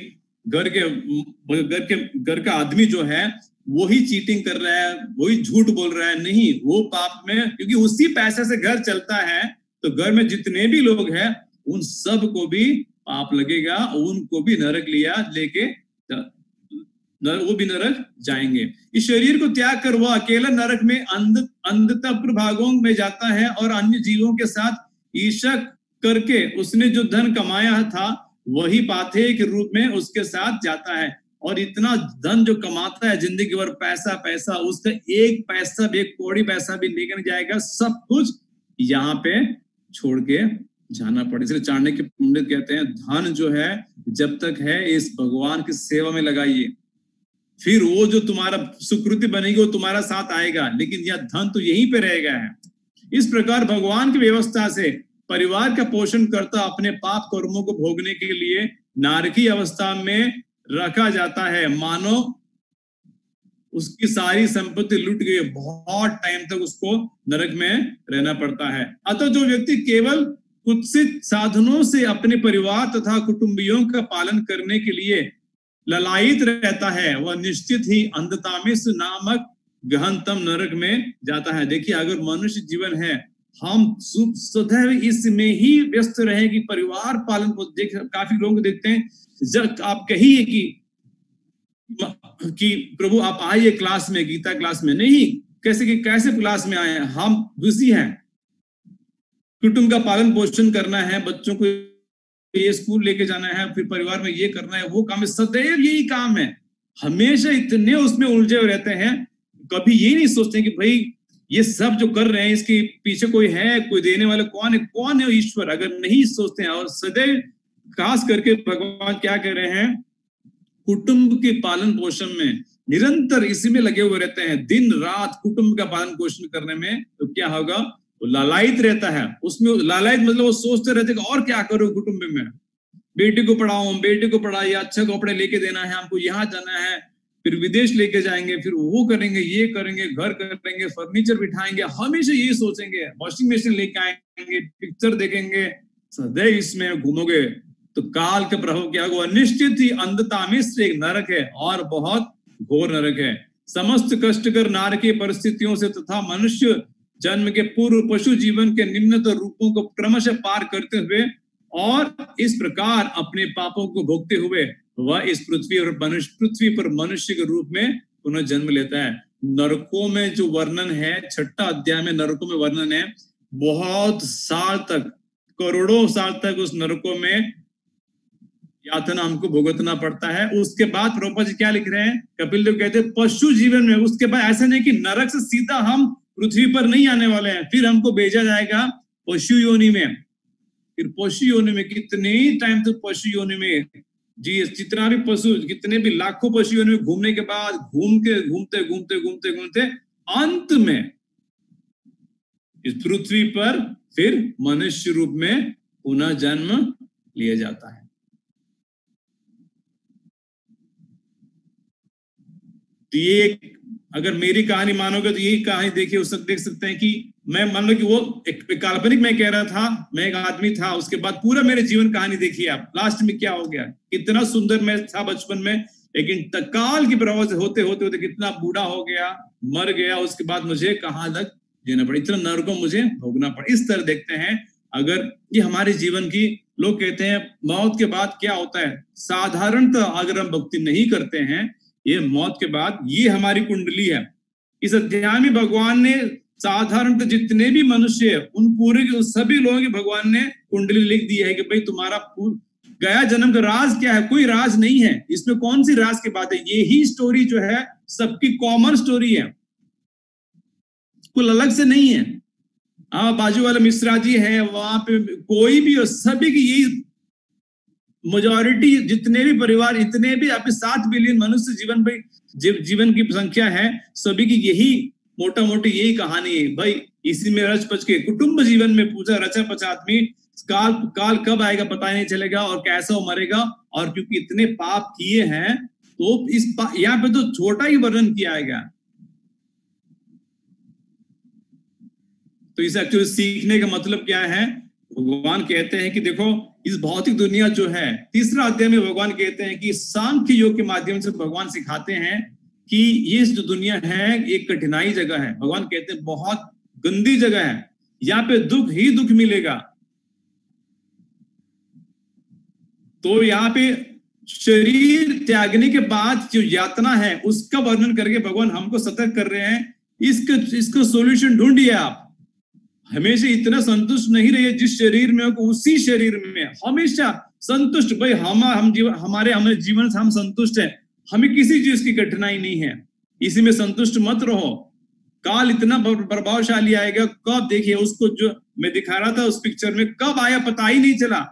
घर का आदमी जो है वही चीटिंग कर रहा है, वही झूठ बोल रहा है। नहीं, वो पाप में, क्योंकि उसी पैसे से घर चलता है, तो घर में जितने भी लोग हैं उन सब को भी पाप लगेगा, उनको भी नरक लेके वो भी नरक जाएंगे। इस शरीर को त्याग कर वह अकेला नरक में अंधतप्र भागों में जाता है, और अन्य जीवों के साथ ईर्ष्या करके उसने जो धन कमाया था वही पाथेय के रूप में उसके साथ जाता है। और इतना धन जो कमाता है जिंदगी भर, पैसा, उसका एक पैसा भी, 1 कौड़ी पैसा भी लेकर जाएगा, सब कुछ यहाँ पे छोड़ के जाना पड़े। इसलिए चाणक्य पंडित कहते हैं धन जो है जब तक है इस भगवान की सेवा में लगाइए, फिर वो जो तुम्हारा सुकृति बनेगी वो तुम्हारा साथ आएगा, लेकिन यह धन तो यहीं पे रहेगा है। इस प्रकार भगवान की व्यवस्था से परिवार का पोषण करता अपने पाप कर्मों को भोगने के लिए नारकीय अवस्था में रखा जाता है। मानो उसकी सारी संपत्ति लुट गई, बहुत टाइम तक उसको नरक में रहना पड़ता है। अतः जो व्यक्ति केवल कुत्सित साधनों से अपने परिवार तथा कुटुंबियों का पालन करने के लिए ललायित रहता है, वह निश्चित ही अंधतामिश्र नामक गहनतम नरक में जाता है। देखिए, अगर मनुष्य जीवन है, हम सदैव इसमें ही व्यस्त रहे कि परिवार पालन को देख, काफी लोग देखते हैं, जब आप कहिए कि प्रभु आप आइए क्लास में, गीता क्लास में, नहीं, कैसे क्लास में आए, हम बिजी हैं, कुटुंब का पालन पोषण करना है, बच्चों को ये स्कूल लेके जाना है, फिर परिवार में ये करना है, वो काम है, सदैव यही काम है, हमेशा इतने उसमें उलझे हुए रहते हैं, कभी ये नहीं सोचते कि भाई ये सब जो कर रहे हैं इसके पीछे कोई है, कोई देने वाला कौन है ईश्वर, अगर नहीं सोचते हैं। और सदैव खास करके भगवान क्या कह रहे हैं, कुटुंब के पालन पोषण में निरंतर इसी में लगे हुए रहते हैं, दिन रात कुटुंब का पालन पोषण करने में, तो क्या होगा, वो लालायित रहता है उसमें। लालायित मतलब वो सोचते रहते कि और क्या करूं कुटुंब में, बेटी को पढ़ाऊं, बेटे को पढ़ाइए, अच्छे कपड़े लेके देना है हमको, यहाँ जाना है, फिर विदेश लेके जाएंगे, फिर वो करेंगे, ये करेंगे, घर करेंगे, फर्नीचर बिठाएंगे, हमेशा यही सोचेंगे, वॉशिंग मशीन लेके आएंगे, पिक्चर देखेंगे, सदैव इसमें घूमोगे तो काल का प्रभाव क्या होगा, निश्चित ही अंधता मिश्र एक नरक है और बहुत घोर नरक है। समस्त कष्टकर नारकीय परिस्थितियों से तथा मनुष्य जन्म के पूर्व पशु जीवन के निम्नतर रूपों को क्रमशः पार करते हुए और इस प्रकार अपने पापों को भोगते हुए वह इस पृथ्वी पर मनुष्य के रूप में पुनः जन्म लेता है। नरकों में जो वर्णन है, 6 अध्याय में नरकों में वर्णन है, बहुत साल तक, करोड़ों साल तक उस नरकों में यातना हमको भुगतना पड़ता है। उसके बाद प्रभुपाद जी क्या लिख रहे हैं, कपिल देव कहते हैं पशु जीवन में, उसके बाद ऐसा नहीं कि नरक से सीधा हम पृथ्वी पर नहीं आने वाले हैं, फिर हमको भेजा जाएगा पशु योनि में, फिर पशु योनि में कितने टाइम तक पशु योनि में जी, जितना भी पशु, कितने भी लाखों पशु योनि में घूमने के बाद घूमते अंत में इस पृथ्वी पर फिर मनुष्य रूप में पुनः जन्म लिया जाता है। तो ये अगर मेरी कहानी मानोगे तो यही कहानी देखिए, उस देख सकते हैं कि मैं मान लो कि वो एक काल्पनिक मैं कह रहा था, मैं एक आदमी था, उसके बाद पूरा मेरे जीवन कहानी देखिए आप, लास्ट में क्या हो गया, कितना सुंदर मैं था बचपन में, लेकिन तत्काल की प्रभाव से होते होते कितना बूढ़ा हो गया, मर गया, उसके बाद मुझे कहाँ तक जीना पड़ा, इतना नरकों मुझे भोगना पड़ा। इस तरह देखते हैं अगर ये हमारे जीवन की, लोग कहते हैं मौत के बाद क्या होता है, साधारणतः अगर हम भक्ति नहीं करते हैं, ये मौत के बाद ये हमारी कुंडली है। इस अध्याय में भगवान ने साधारणतः जितने भी मनुष्य है उन पूरे सभी लोगों की भगवान ने कुंडली लिख दी है कि भाई तुम्हारा गया जन्म का राज क्या है, कोई राज नहीं है, इसमें कौन सी राज की बात है, यही स्टोरी जो है सबकी कॉमन स्टोरी है, कुछ अलग से नहीं है। बाजू वाले मिश्रा जी है, वहां पे कोई भी हो, सभी की यही मेजॉरिटी, जितने भी परिवार, इतने भी आपके 7 बिलियन मनुष्य जीवन की संख्या है, सभी की यही मोटा मोटी यही कहानी है भाई, इसी में रच पच के कुटुंब जीवन में पूछा रचा पचा आदमी, काल कब आएगा पता नहीं चलेगा और कैसा वो मरेगा, और क्योंकि इतने पाप किए हैं तो इस यहाँ पे तो छोटा ही वर्णन किया गया। तो इसे एक्चुअली सीखने का मतलब क्या है, भगवान कहते हैं कि देखो इस भौतिक दुनिया जो है, 3रा अध्याय में भगवान कहते हैं कि सांख्य योग के माध्यम से भगवान सिखाते हैं कि ये जो दुनिया है एक कठिनाई जगह है, भगवान कहते हैं बहुत गंदी जगह है, यहाँ पे दुख ही दुख मिलेगा। तो यहाँ पे शरीर त्यागने के बाद जो यातना है उसका वर्णन करके भगवान हमको सतर्क कर रहे हैं, इसका सॉल्यूशन ढूंढिए। आप हमेशा इतना संतुष्ट नहीं रहिए जिस शरीर में हो, उसी शरीर में हमेशा संतुष्ट, भाई हमारे जीवन से हम संतुष्ट हैं, हमें किसी चीज की कठिनाई नहीं है, इसी में संतुष्ट मत रहो। काल इतना प्रभावशाली आएगा, कब देखिए उसको जो मैं दिखा रहा था उस पिक्चर में, कब आया पता ही नहीं चला,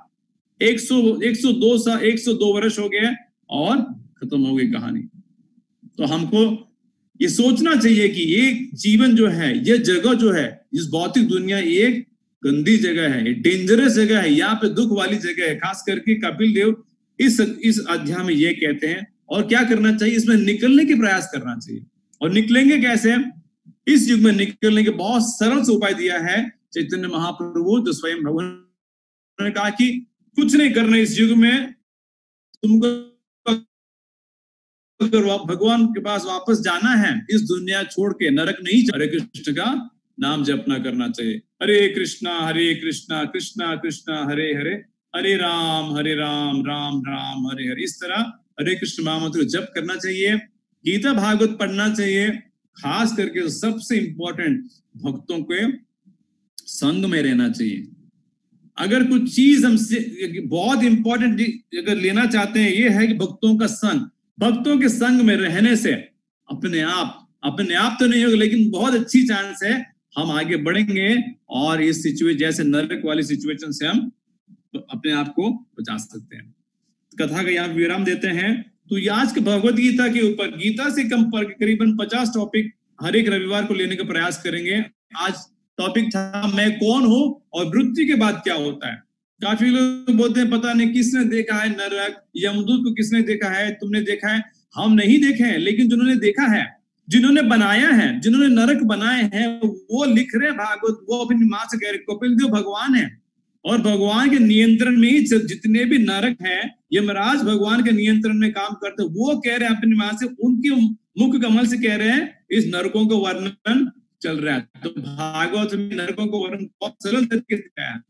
102 वर्ष हो गए और खत्म हो गई कहानी। तो हमको ये सोचना चाहिए कि ये जीवन जो है, ये जगह जो है, इस भौतिक दुनिया एक गंदी जगह है, डेंजरस जगह है, यहाँ पे दुख वाली जगह है। खास करके कपिल देव इस अध्याय में ये कहते हैं, और क्या करना चाहिए, इसमें निकलने की प्रयास करना चाहिए। और निकलेंगे कैसे, इस युग में निकलने के बहुत सरल से उपाय दिया है चैतन्य महाप्रभु, जो स्वयं भगवान ने कहा कि कुछ नहीं करना इस युग में, तुमको अगर भगवान के पास वापस जाना है, इस दुनिया छोड़ के नरक नहीं, हरे कृष्ण का नाम जपना करना चाहिए। हरे कृष्णा कृष्णा कृष्णा हरे हरे, हरे राम राम राम हरे हरे। इस तरह हरे कृष्ण महामंत्र जप करना चाहिए, गीता भागवत पढ़ना चाहिए। खास करके सबसे इंपॉर्टेंट भक्तों के संग में रहना चाहिए। अगर कुछ चीज हमसे बहुत इंपॉर्टेंट अगर लेना चाहते हैं, ये है कि भक्तों का संग। भक्तों के संग में रहने से अपने आप तो नहीं होगा, लेकिन बहुत अच्छी चांस है हम आगे बढ़ेंगे और इस सिचुएशन जैसे नरक वाली सिचुएशन से हम अपने आप को बचा सकते हैं। कथा का यहाँ विराम देते हैं। तो आज के भगवत गीता के ऊपर, गीता से कम पर करीबन 50 टॉपिक हर एक रविवार को लेने का प्रयास करेंगे। आज टॉपिक था मैं कौन हूं और मृत्यु के बाद क्या होता है। काफी लोग बोलते हैं पता नहीं किसने देखा है नरक, यमदूत को किसने देखा है, तुमने देखा है? हम नहीं देखे हैं, लेकिन जिन्होंने देखा है, जिन्होंने बनाया है, जिन्होंने नरक बनाए हैं, वो लिख रहे भागवत, वो अपनी मां से कह रहे कपिल देव भगवान है और भगवान के नियंत्रण में ही जितने भी नरक हैं, यमराज भगवान के नियंत्रण में काम करते, वो कह रहे हैं अपनी मां से, उनके मुख कमल से कह रहे हैं इस नरकों का वर्णन चल रहा है। तो भागवत में नरकों को वर्णन बहुत सरल तरीके से है।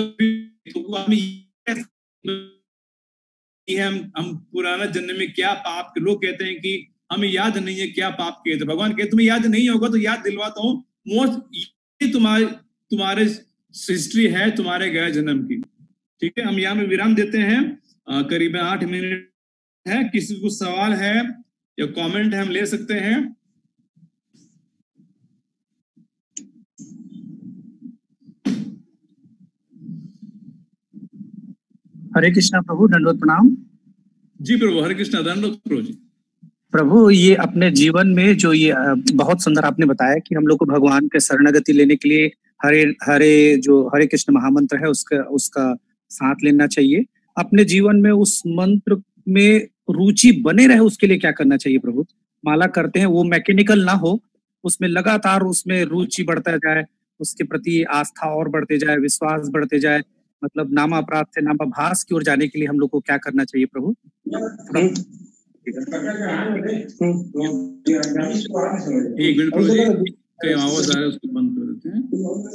हम पुराना जन्म में क्या पाप, लोग कहते हैं कि हमें याद नहीं है क्या पाप किए थे। भगवान कहते तुम्हें याद नहीं होगा तो याद दिलवाता हूँ, ये तुम्हारे हिस्ट्री है तुम्हारे गए जन्म की। ठीक है, हम यहाँ में विराम देते हैं। करीबन 8 मिनट है। किसी को सवाल है या कमेंट है, हम ले सकते हैं। हरे कृष्णा प्रभु, दंडवत प्रणाम। जी प्रभु, हरे कृष्णा, दंडवत प्रभु जी। प्रभु, ये अपने जीवन में जो ये बहुत सुंदर आपने बताया कि हम लोग को भगवान के शरणागति लेने के लिए हरे कृष्ण महामंत्र है उसका साथ लेना चाहिए। अपने जीवन में उस मंत्र में रुचि बने रहे, उसके लिए क्या करना चाहिए प्रभु? माला करते हैं, वो मैकेनिकल ना हो, उसमें लगातार उसमें रुचि बढ़ता जाए, उसके प्रति आस्था और बढ़ते जाए, विश्वास बढ़ते जाए, मतलब नामा अपराध से नामाभास की ओर जाने के लिए हम लोग को क्या करना चाहिए प्रभु? एक मिनट प्रभु, कई आवाज आ रहा है, उसको बंद कर देते हैं।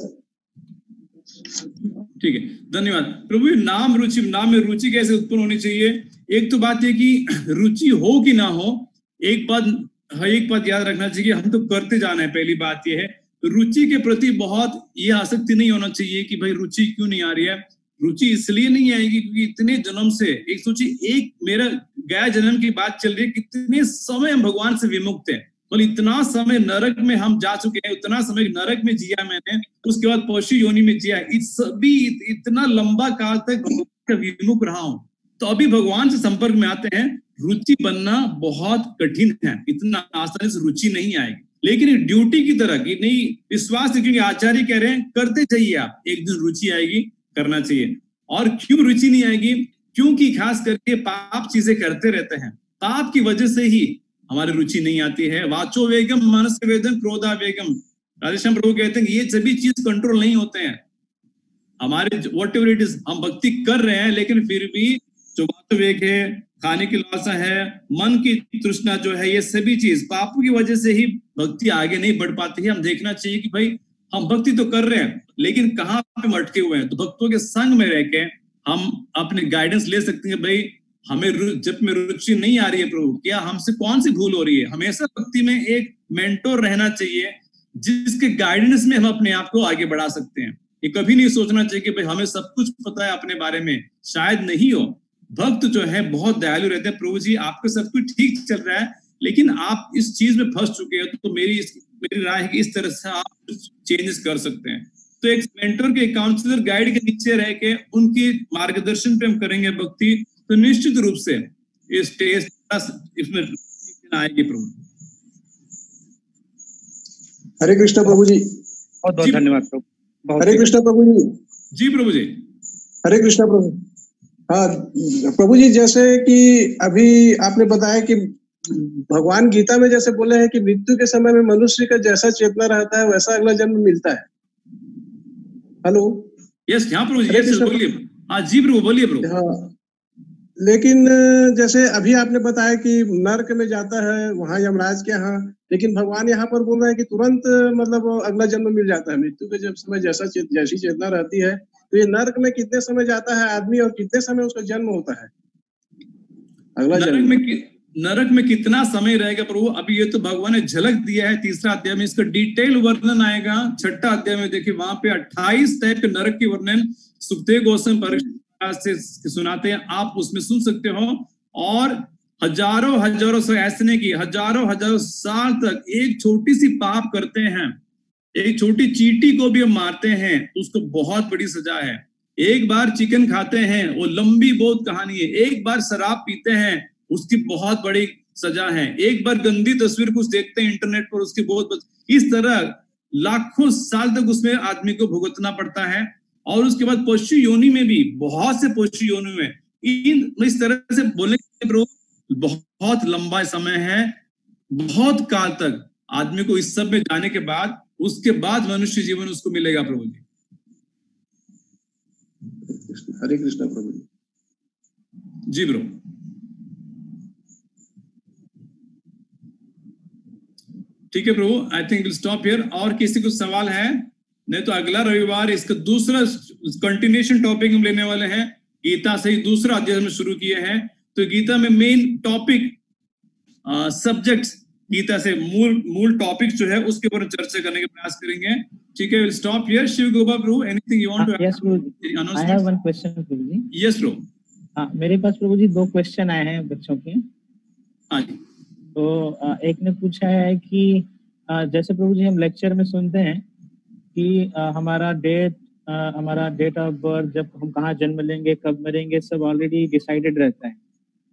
ठीक है, धन्यवाद प्रभु। नाम में रुचि कैसे उत्पन्न होनी चाहिए? एक तो बात है कि रुचि हो कि ना हो, एक बात याद रखना चाहिए, हम तो करते जाना है। पहली बात यह है रुचि के प्रति बहुत ये आसक्ति नहीं होना चाहिए कि भाई रुचि क्यों नहीं आ रही है। रुचि इसलिए नहीं आएगी क्योंकि इतने जन्म से एक मेरा गया जन्म की बात चल रही है, कितने समय हम भगवान से विमुक्त हैं। तो इतना समय नरक में हम जा चुके हैं, उतना समय नरक में जिया मैंने, उसके बाद पशु योनि में जिया, इतना लंबा काल तक विमुख रहा हूं। तो अभी भगवान से संपर्क में आते हैं, रुचि बनना बहुत कठिन है, इतना आसानी से रुचि नहीं आएगी। लेकिन ड्यूटी की तरह की नहीं, विश्वास है, क्योंकि आचार्य कह रहे हैं करते जाइए आप, एक दिन रुचि आएगी, करना चाहिए। और क्यों रुचि नहीं आएगी? क्योंकि खास करके पाप चीजें करते रहते हैं, पाप की वजह से ही हमारी रुचि नहीं आती है। वाचो वेगम मनस वेदन क्रोधा वेगम, राधेश्याम प्रभु कहते हैं ये सभी चीज कंट्रोल नहीं होते हैं हमारे, वॉट एवर इट इज। हम भक्ति कर रहे हैं लेकिन फिर भी जो वाचो वेग है, खाने की लालसा है, मन की तृष्णा जो है, ये सभी चीज पापों की वजह से ही भक्ति आगे नहीं बढ़ पाती है। हम देखना चाहिए कि भाई हम भक्ति तो कर रहे हैं लेकिन कहाँ पे अटके हुए हैं। तो भक्तों के संग में रह के हम अपने गाइडेंस ले सकते हैं, भाई हमें जब में रुचि नहीं आ रही है प्रभु, क्या हमसे कौन सी भूल हो रही है। हमेशा भक्ति में एक मेंटोर रहना चाहिए जिसके गाइडेंस में हम अपने आप को आगे बढ़ा सकते हैं। ये कभी नहीं सोचना चाहिए कि भाई हमें सब कुछ पता है अपने बारे में, शायद नहीं हो। भक्त जो है बहुत दयालु रहते हैं, प्रभु जी आपका सब कुछ ठीक चल रहा है लेकिन आप इस चीज में फंस चुके हो, तो मेरी राय है कि इस तरह से आप चेंजेस कर सकते हैं। तो एक मेंटर के, काउंसलर, गाइड के नीचे रह के उनके मार्गदर्शन पे हम करेंगे भक्ति, तो निश्चित रूप से इस टेस्ट इसमें आएगी प्रभु। हरे कृष्ण प्रभु जी। बहुत बहुत धन्यवाद प्रभु। हरे कृष्ण प्रभु जी। जी प्रभु जी। हरे कृष्ण प्रभु। हाँ प्रभु जी, जैसे कि अभी आपने बताया कि भगवान गीता में जैसे बोले हैं कि मृत्यु के समय में मनुष्य का जैसा चेतना रहता है वैसा अगला जन्म मिलता है। हेलो, यस, हाँ प्रभु जी, बोलिए। हाँ जी प्रभु, बोलिए प्रभु। हाँ, लेकिन जैसे अभी आपने बताया कि नर्क में जाता है वहां यमराज के यहाँ, लेकिन भगवान यहाँ पर बोल रहे हैं कि तुरंत मतलब अगला जन्म मिल जाता है। मृत्यु के जब समय जैसी चेतना रहती है, तो ये नर्क में कितने समय जाता है आदमी और कितने समय उसका जन्म होता है अगला जन्म? नरक में कितना समय रहेगा प्रभु, अभी ये तो भगवान ने झलक दिया है। तीसरा अध्याय में इसका डिटेल वर्णन आएगा। छठा अध्याय में देखिए वहां पे 28 टाइप के नरक के वर्णन सुखदेव गोस्वामी परीक्षित से सुनाते हैं, आप उसमें सुन सकते हो। और हजारों से ऐसे नहीं कि हजारों साल तक एक छोटी सी पाप करते हैं, एक छोटी चींटी को भी हम मारते हैं तो उसको बहुत बड़ी सजा है। एक बार चिकन खाते हैं, वो लंबी बहुत कहानी है। एक बार शराब पीते हैं, उसकी बहुत बड़ी सजा है। एक बार गंदी तस्वीर कुछ देखते हैं इंटरनेट पर, उसकी बहुत इस तरह लाखों साल तक उसमें आदमी को भुगतना पड़ता है। और उसके बाद पशु योनि में भी, बहुत से पशु योनि में इस तरह से बोलने के बहुत लंबा समय है, बहुत काल तक आदमी को इस सब में जाने के बाद, उसके बाद मनुष्य जीवन उसको मिलेगा प्रभु जी। हरे कृष्णा प्रभु जी ब्रो। ठीक है Prabhu, I think will stop here. और किसी को सवाल है? नहीं तो अगला रविवार इसका दूसरा कंटिन्यूएशन टॉपिक हम लेने वाले हैं। गीता से ही दूसरा अध्याय में शुरू किए हैं, तो गीता में मेन टॉपिक सब्जेक्ट्स, गीता से मूल टॉपिक जो है उसके ऊपर चर्चा करने का प्रयास करेंगे। ठीक है, will stop here. Shiv Gopa Prabhu, anything you want to? Yes Prabhu, I have one question Prabhu ji. Yes bro. हाँ, मेरे पास प्रभु जी 2 क्वेश्चन आए हैं बच्चों के। हाँ जी। तो एक ने पूछा है कि जैसे प्रभु जी हम लेक्चर में सुनते हैं कि हमारा डेट ऑफ बर्थ, जब हम कहाँ जन्म लेंगे, कब मरेंगे, सब ऑलरेडी डिसाइडेड रहता है।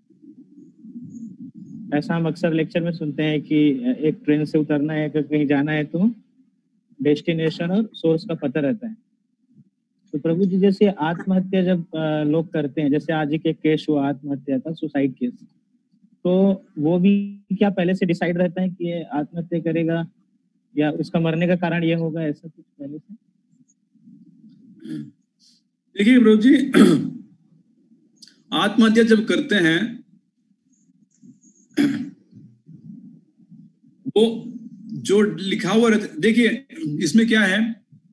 ऐसा हम अक्सर लेक्चर में सुनते हैं कि एक ट्रेन से उतरना है, कहीं जाना है तो डेस्टिनेशन और सोर्स का पता रहता है। तो प्रभु जी जैसे आत्महत्या जब लोग करते हैं, जैसे आज ही के केस हुआ आत्महत्या का, सुसाइड केस, तो वो भी क्या पहले से डिसाइड रहता है कि ये आत्महत्या करेगा या उसका मरने का कारण ये होगा, ऐसा कुछ पहले से? देखिए प्रभु जी, आत्महत्या जब करते हैं वो जो लिखा हुआ रहता, देखिए इसमें क्या है,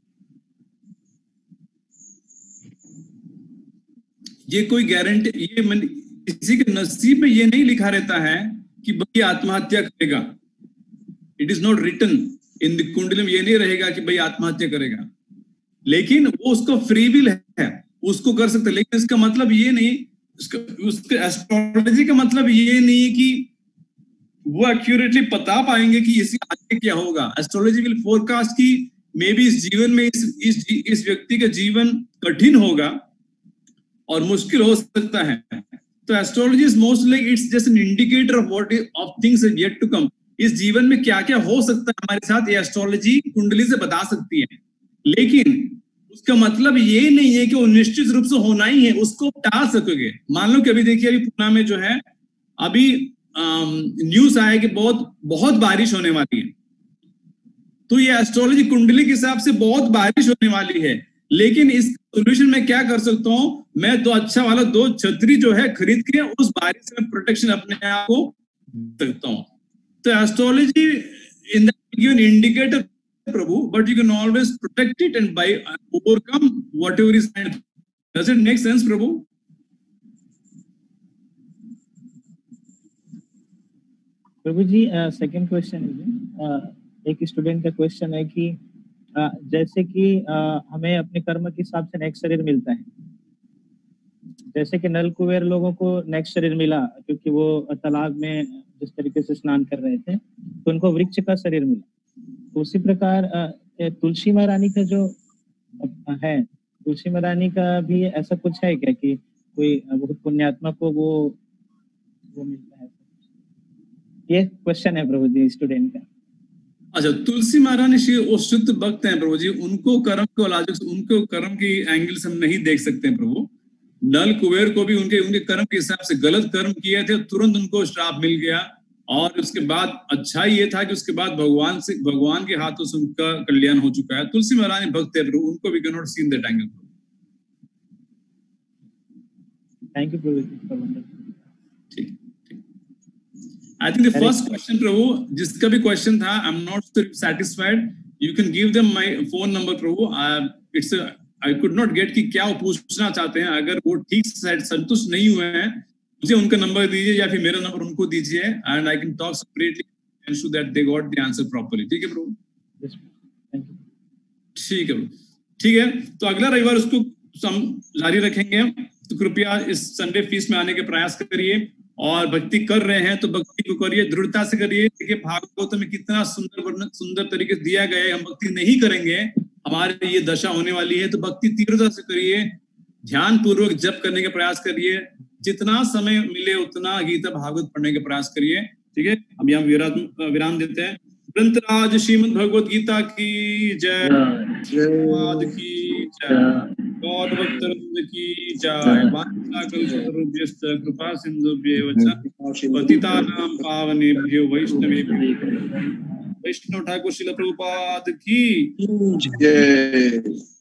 ये कोई गारंटी, ये किसी के नसीब में ये नहीं लिखा रहता है कि भाई आत्महत्या करेगा। It is not written in the kundli में, ये नहीं रहेगा कि भाई आत्महत्या करेगा, लेकिन वो उसको फ्री विल है, उसको कर सकते। लेकिन इसका मतलब ये नहीं, उसके एस्ट्रोलॉजी का मतलब ये नहीं है कि वो एक्यूरेटली बता पाएंगे कि इसके आगे क्या होगा। एस्ट्रोलॉजी विल फोरकास्ट कि मे बी इस जीवन में इस व्यक्ति का जीवन कठिन होगा और मुश्किल हो सकता है। तो astrology is most like it's just an indicator of what of things yet to come. इस जीवन में क्या क्या हो सकता है हमारे साथ, ये एस्ट्रोलॉजी कुंडली से बता सकती है, लेकिन उसका मतलब ये नहीं है कि वो निश्चित रूप से होना ही है, उसको टाल सकोगे। मान लो कि अभी देखिए, अभी पुणे में जो है अभी न्यूज आया कि बहुत बारिश होने वाली है, तो ये एस्ट्रोलॉजी कुंडली के हिसाब से बहुत बारिश होने वाली है। लेकिन इस सोल्यूशन में क्या कर सकता हूं मैं, 2 अच्छा वाला 2 छतरी जो है खरीद के उस बारिश में प्रोटेक्शन अपने आप को सकता हूं। तो astrology in that give an indicator Prabhu, but you can always protect it and by overcome whatever is. Does it make sense Prabhu? Prabhu ji second question है, एक स्टूडेंट का क्वेश्चन है कि जैसे कि हमें अपने कर्म के हिसाब से नेक्स्ट शरीर मिलता है, जैसे कि नल कुबेर लोगों को नेक्स्ट शरीर मिला क्योंकि वो तालाब में जिस तरीके से स्नान कर रहे थे तो उनको वृक्ष का शरीर मिला। तो उसी प्रकार तुलसी महारानी का जो है, तुलसी महारानी का भी ऐसा कुछ है क्या कि कोई बहुत पुण्यात्मा को वो मिलता है? ये क्वेश्चन है प्रभु जी स्टूडेंट का। अच्छा, तुलसी महारानी श्री वो शुद्ध भक्त हैं प्रभु जी, उनको कर्म को उनको कर्म की एंगल से हम नहीं देख सकते हैं प्रभु। नल कुबेर को भी उनके कर्म के हिसाब से गलत कर्म किए थे, तुरंत उनको श्राप मिल गया, और उसके बाद अच्छा ये था कि उसके बाद भगवान के हाथों से उनका कल्याण हो चुका है। तुलसी महारानी भक्त है प्रभु, उनको भी can not see in that angle. Thank you Prabhu. ठीक। I think the first question, प्रभु, जिसका भी क्वेश्चन था, I'm not satisfied. You can give them my phone number, Prabhu. I could not get कि क्या वो पूछना चाहते हैं. अगर वो ठीक से संतुष्ट नहीं हुए हैं, मुझे उनका नंबर दीजिए या फिर मेरा नंबर उनको दीजिए, and I can talk separately and ensure that they got the answer properly. ठीक है प्रभु? Yes, thank you. ठीक है प्रभु, ठीक है। तो अगला रविवार उसको हम जारी रखेंगे। तो कृपया इस संडे फीस में आने के प्रयास करिए, और भक्ति कर रहे हैं तो भक्ति को करिए, दृढ़ता से करिए। देखिए भागवत में कितना सुंदर तरीके से दिया गया है। हम भक्ति नहीं करेंगे, हमारे ये दशा होने वाली है। तो भक्ति तीव्रता से करिए, ध्यान पूर्वक जप करने के प्रयास करिए, जितना समय मिले उतना गीता भागवत पढ़ने के प्रयास करिए। ठीक है, अब यहाँ विराम देते हैं। ग्रंथराज श्रीमद् भगवत गीता की जय, की जय, गौर भक्तवृंद की जय। वाञ्छाकल्पतरुभ्यश्च कृपा सिन्धुभ्येव च पतितानां पावनेभ्यो वैष्णवेभ्यो वैष्णव ठाकुर श्रील प्रभुपाद की जय।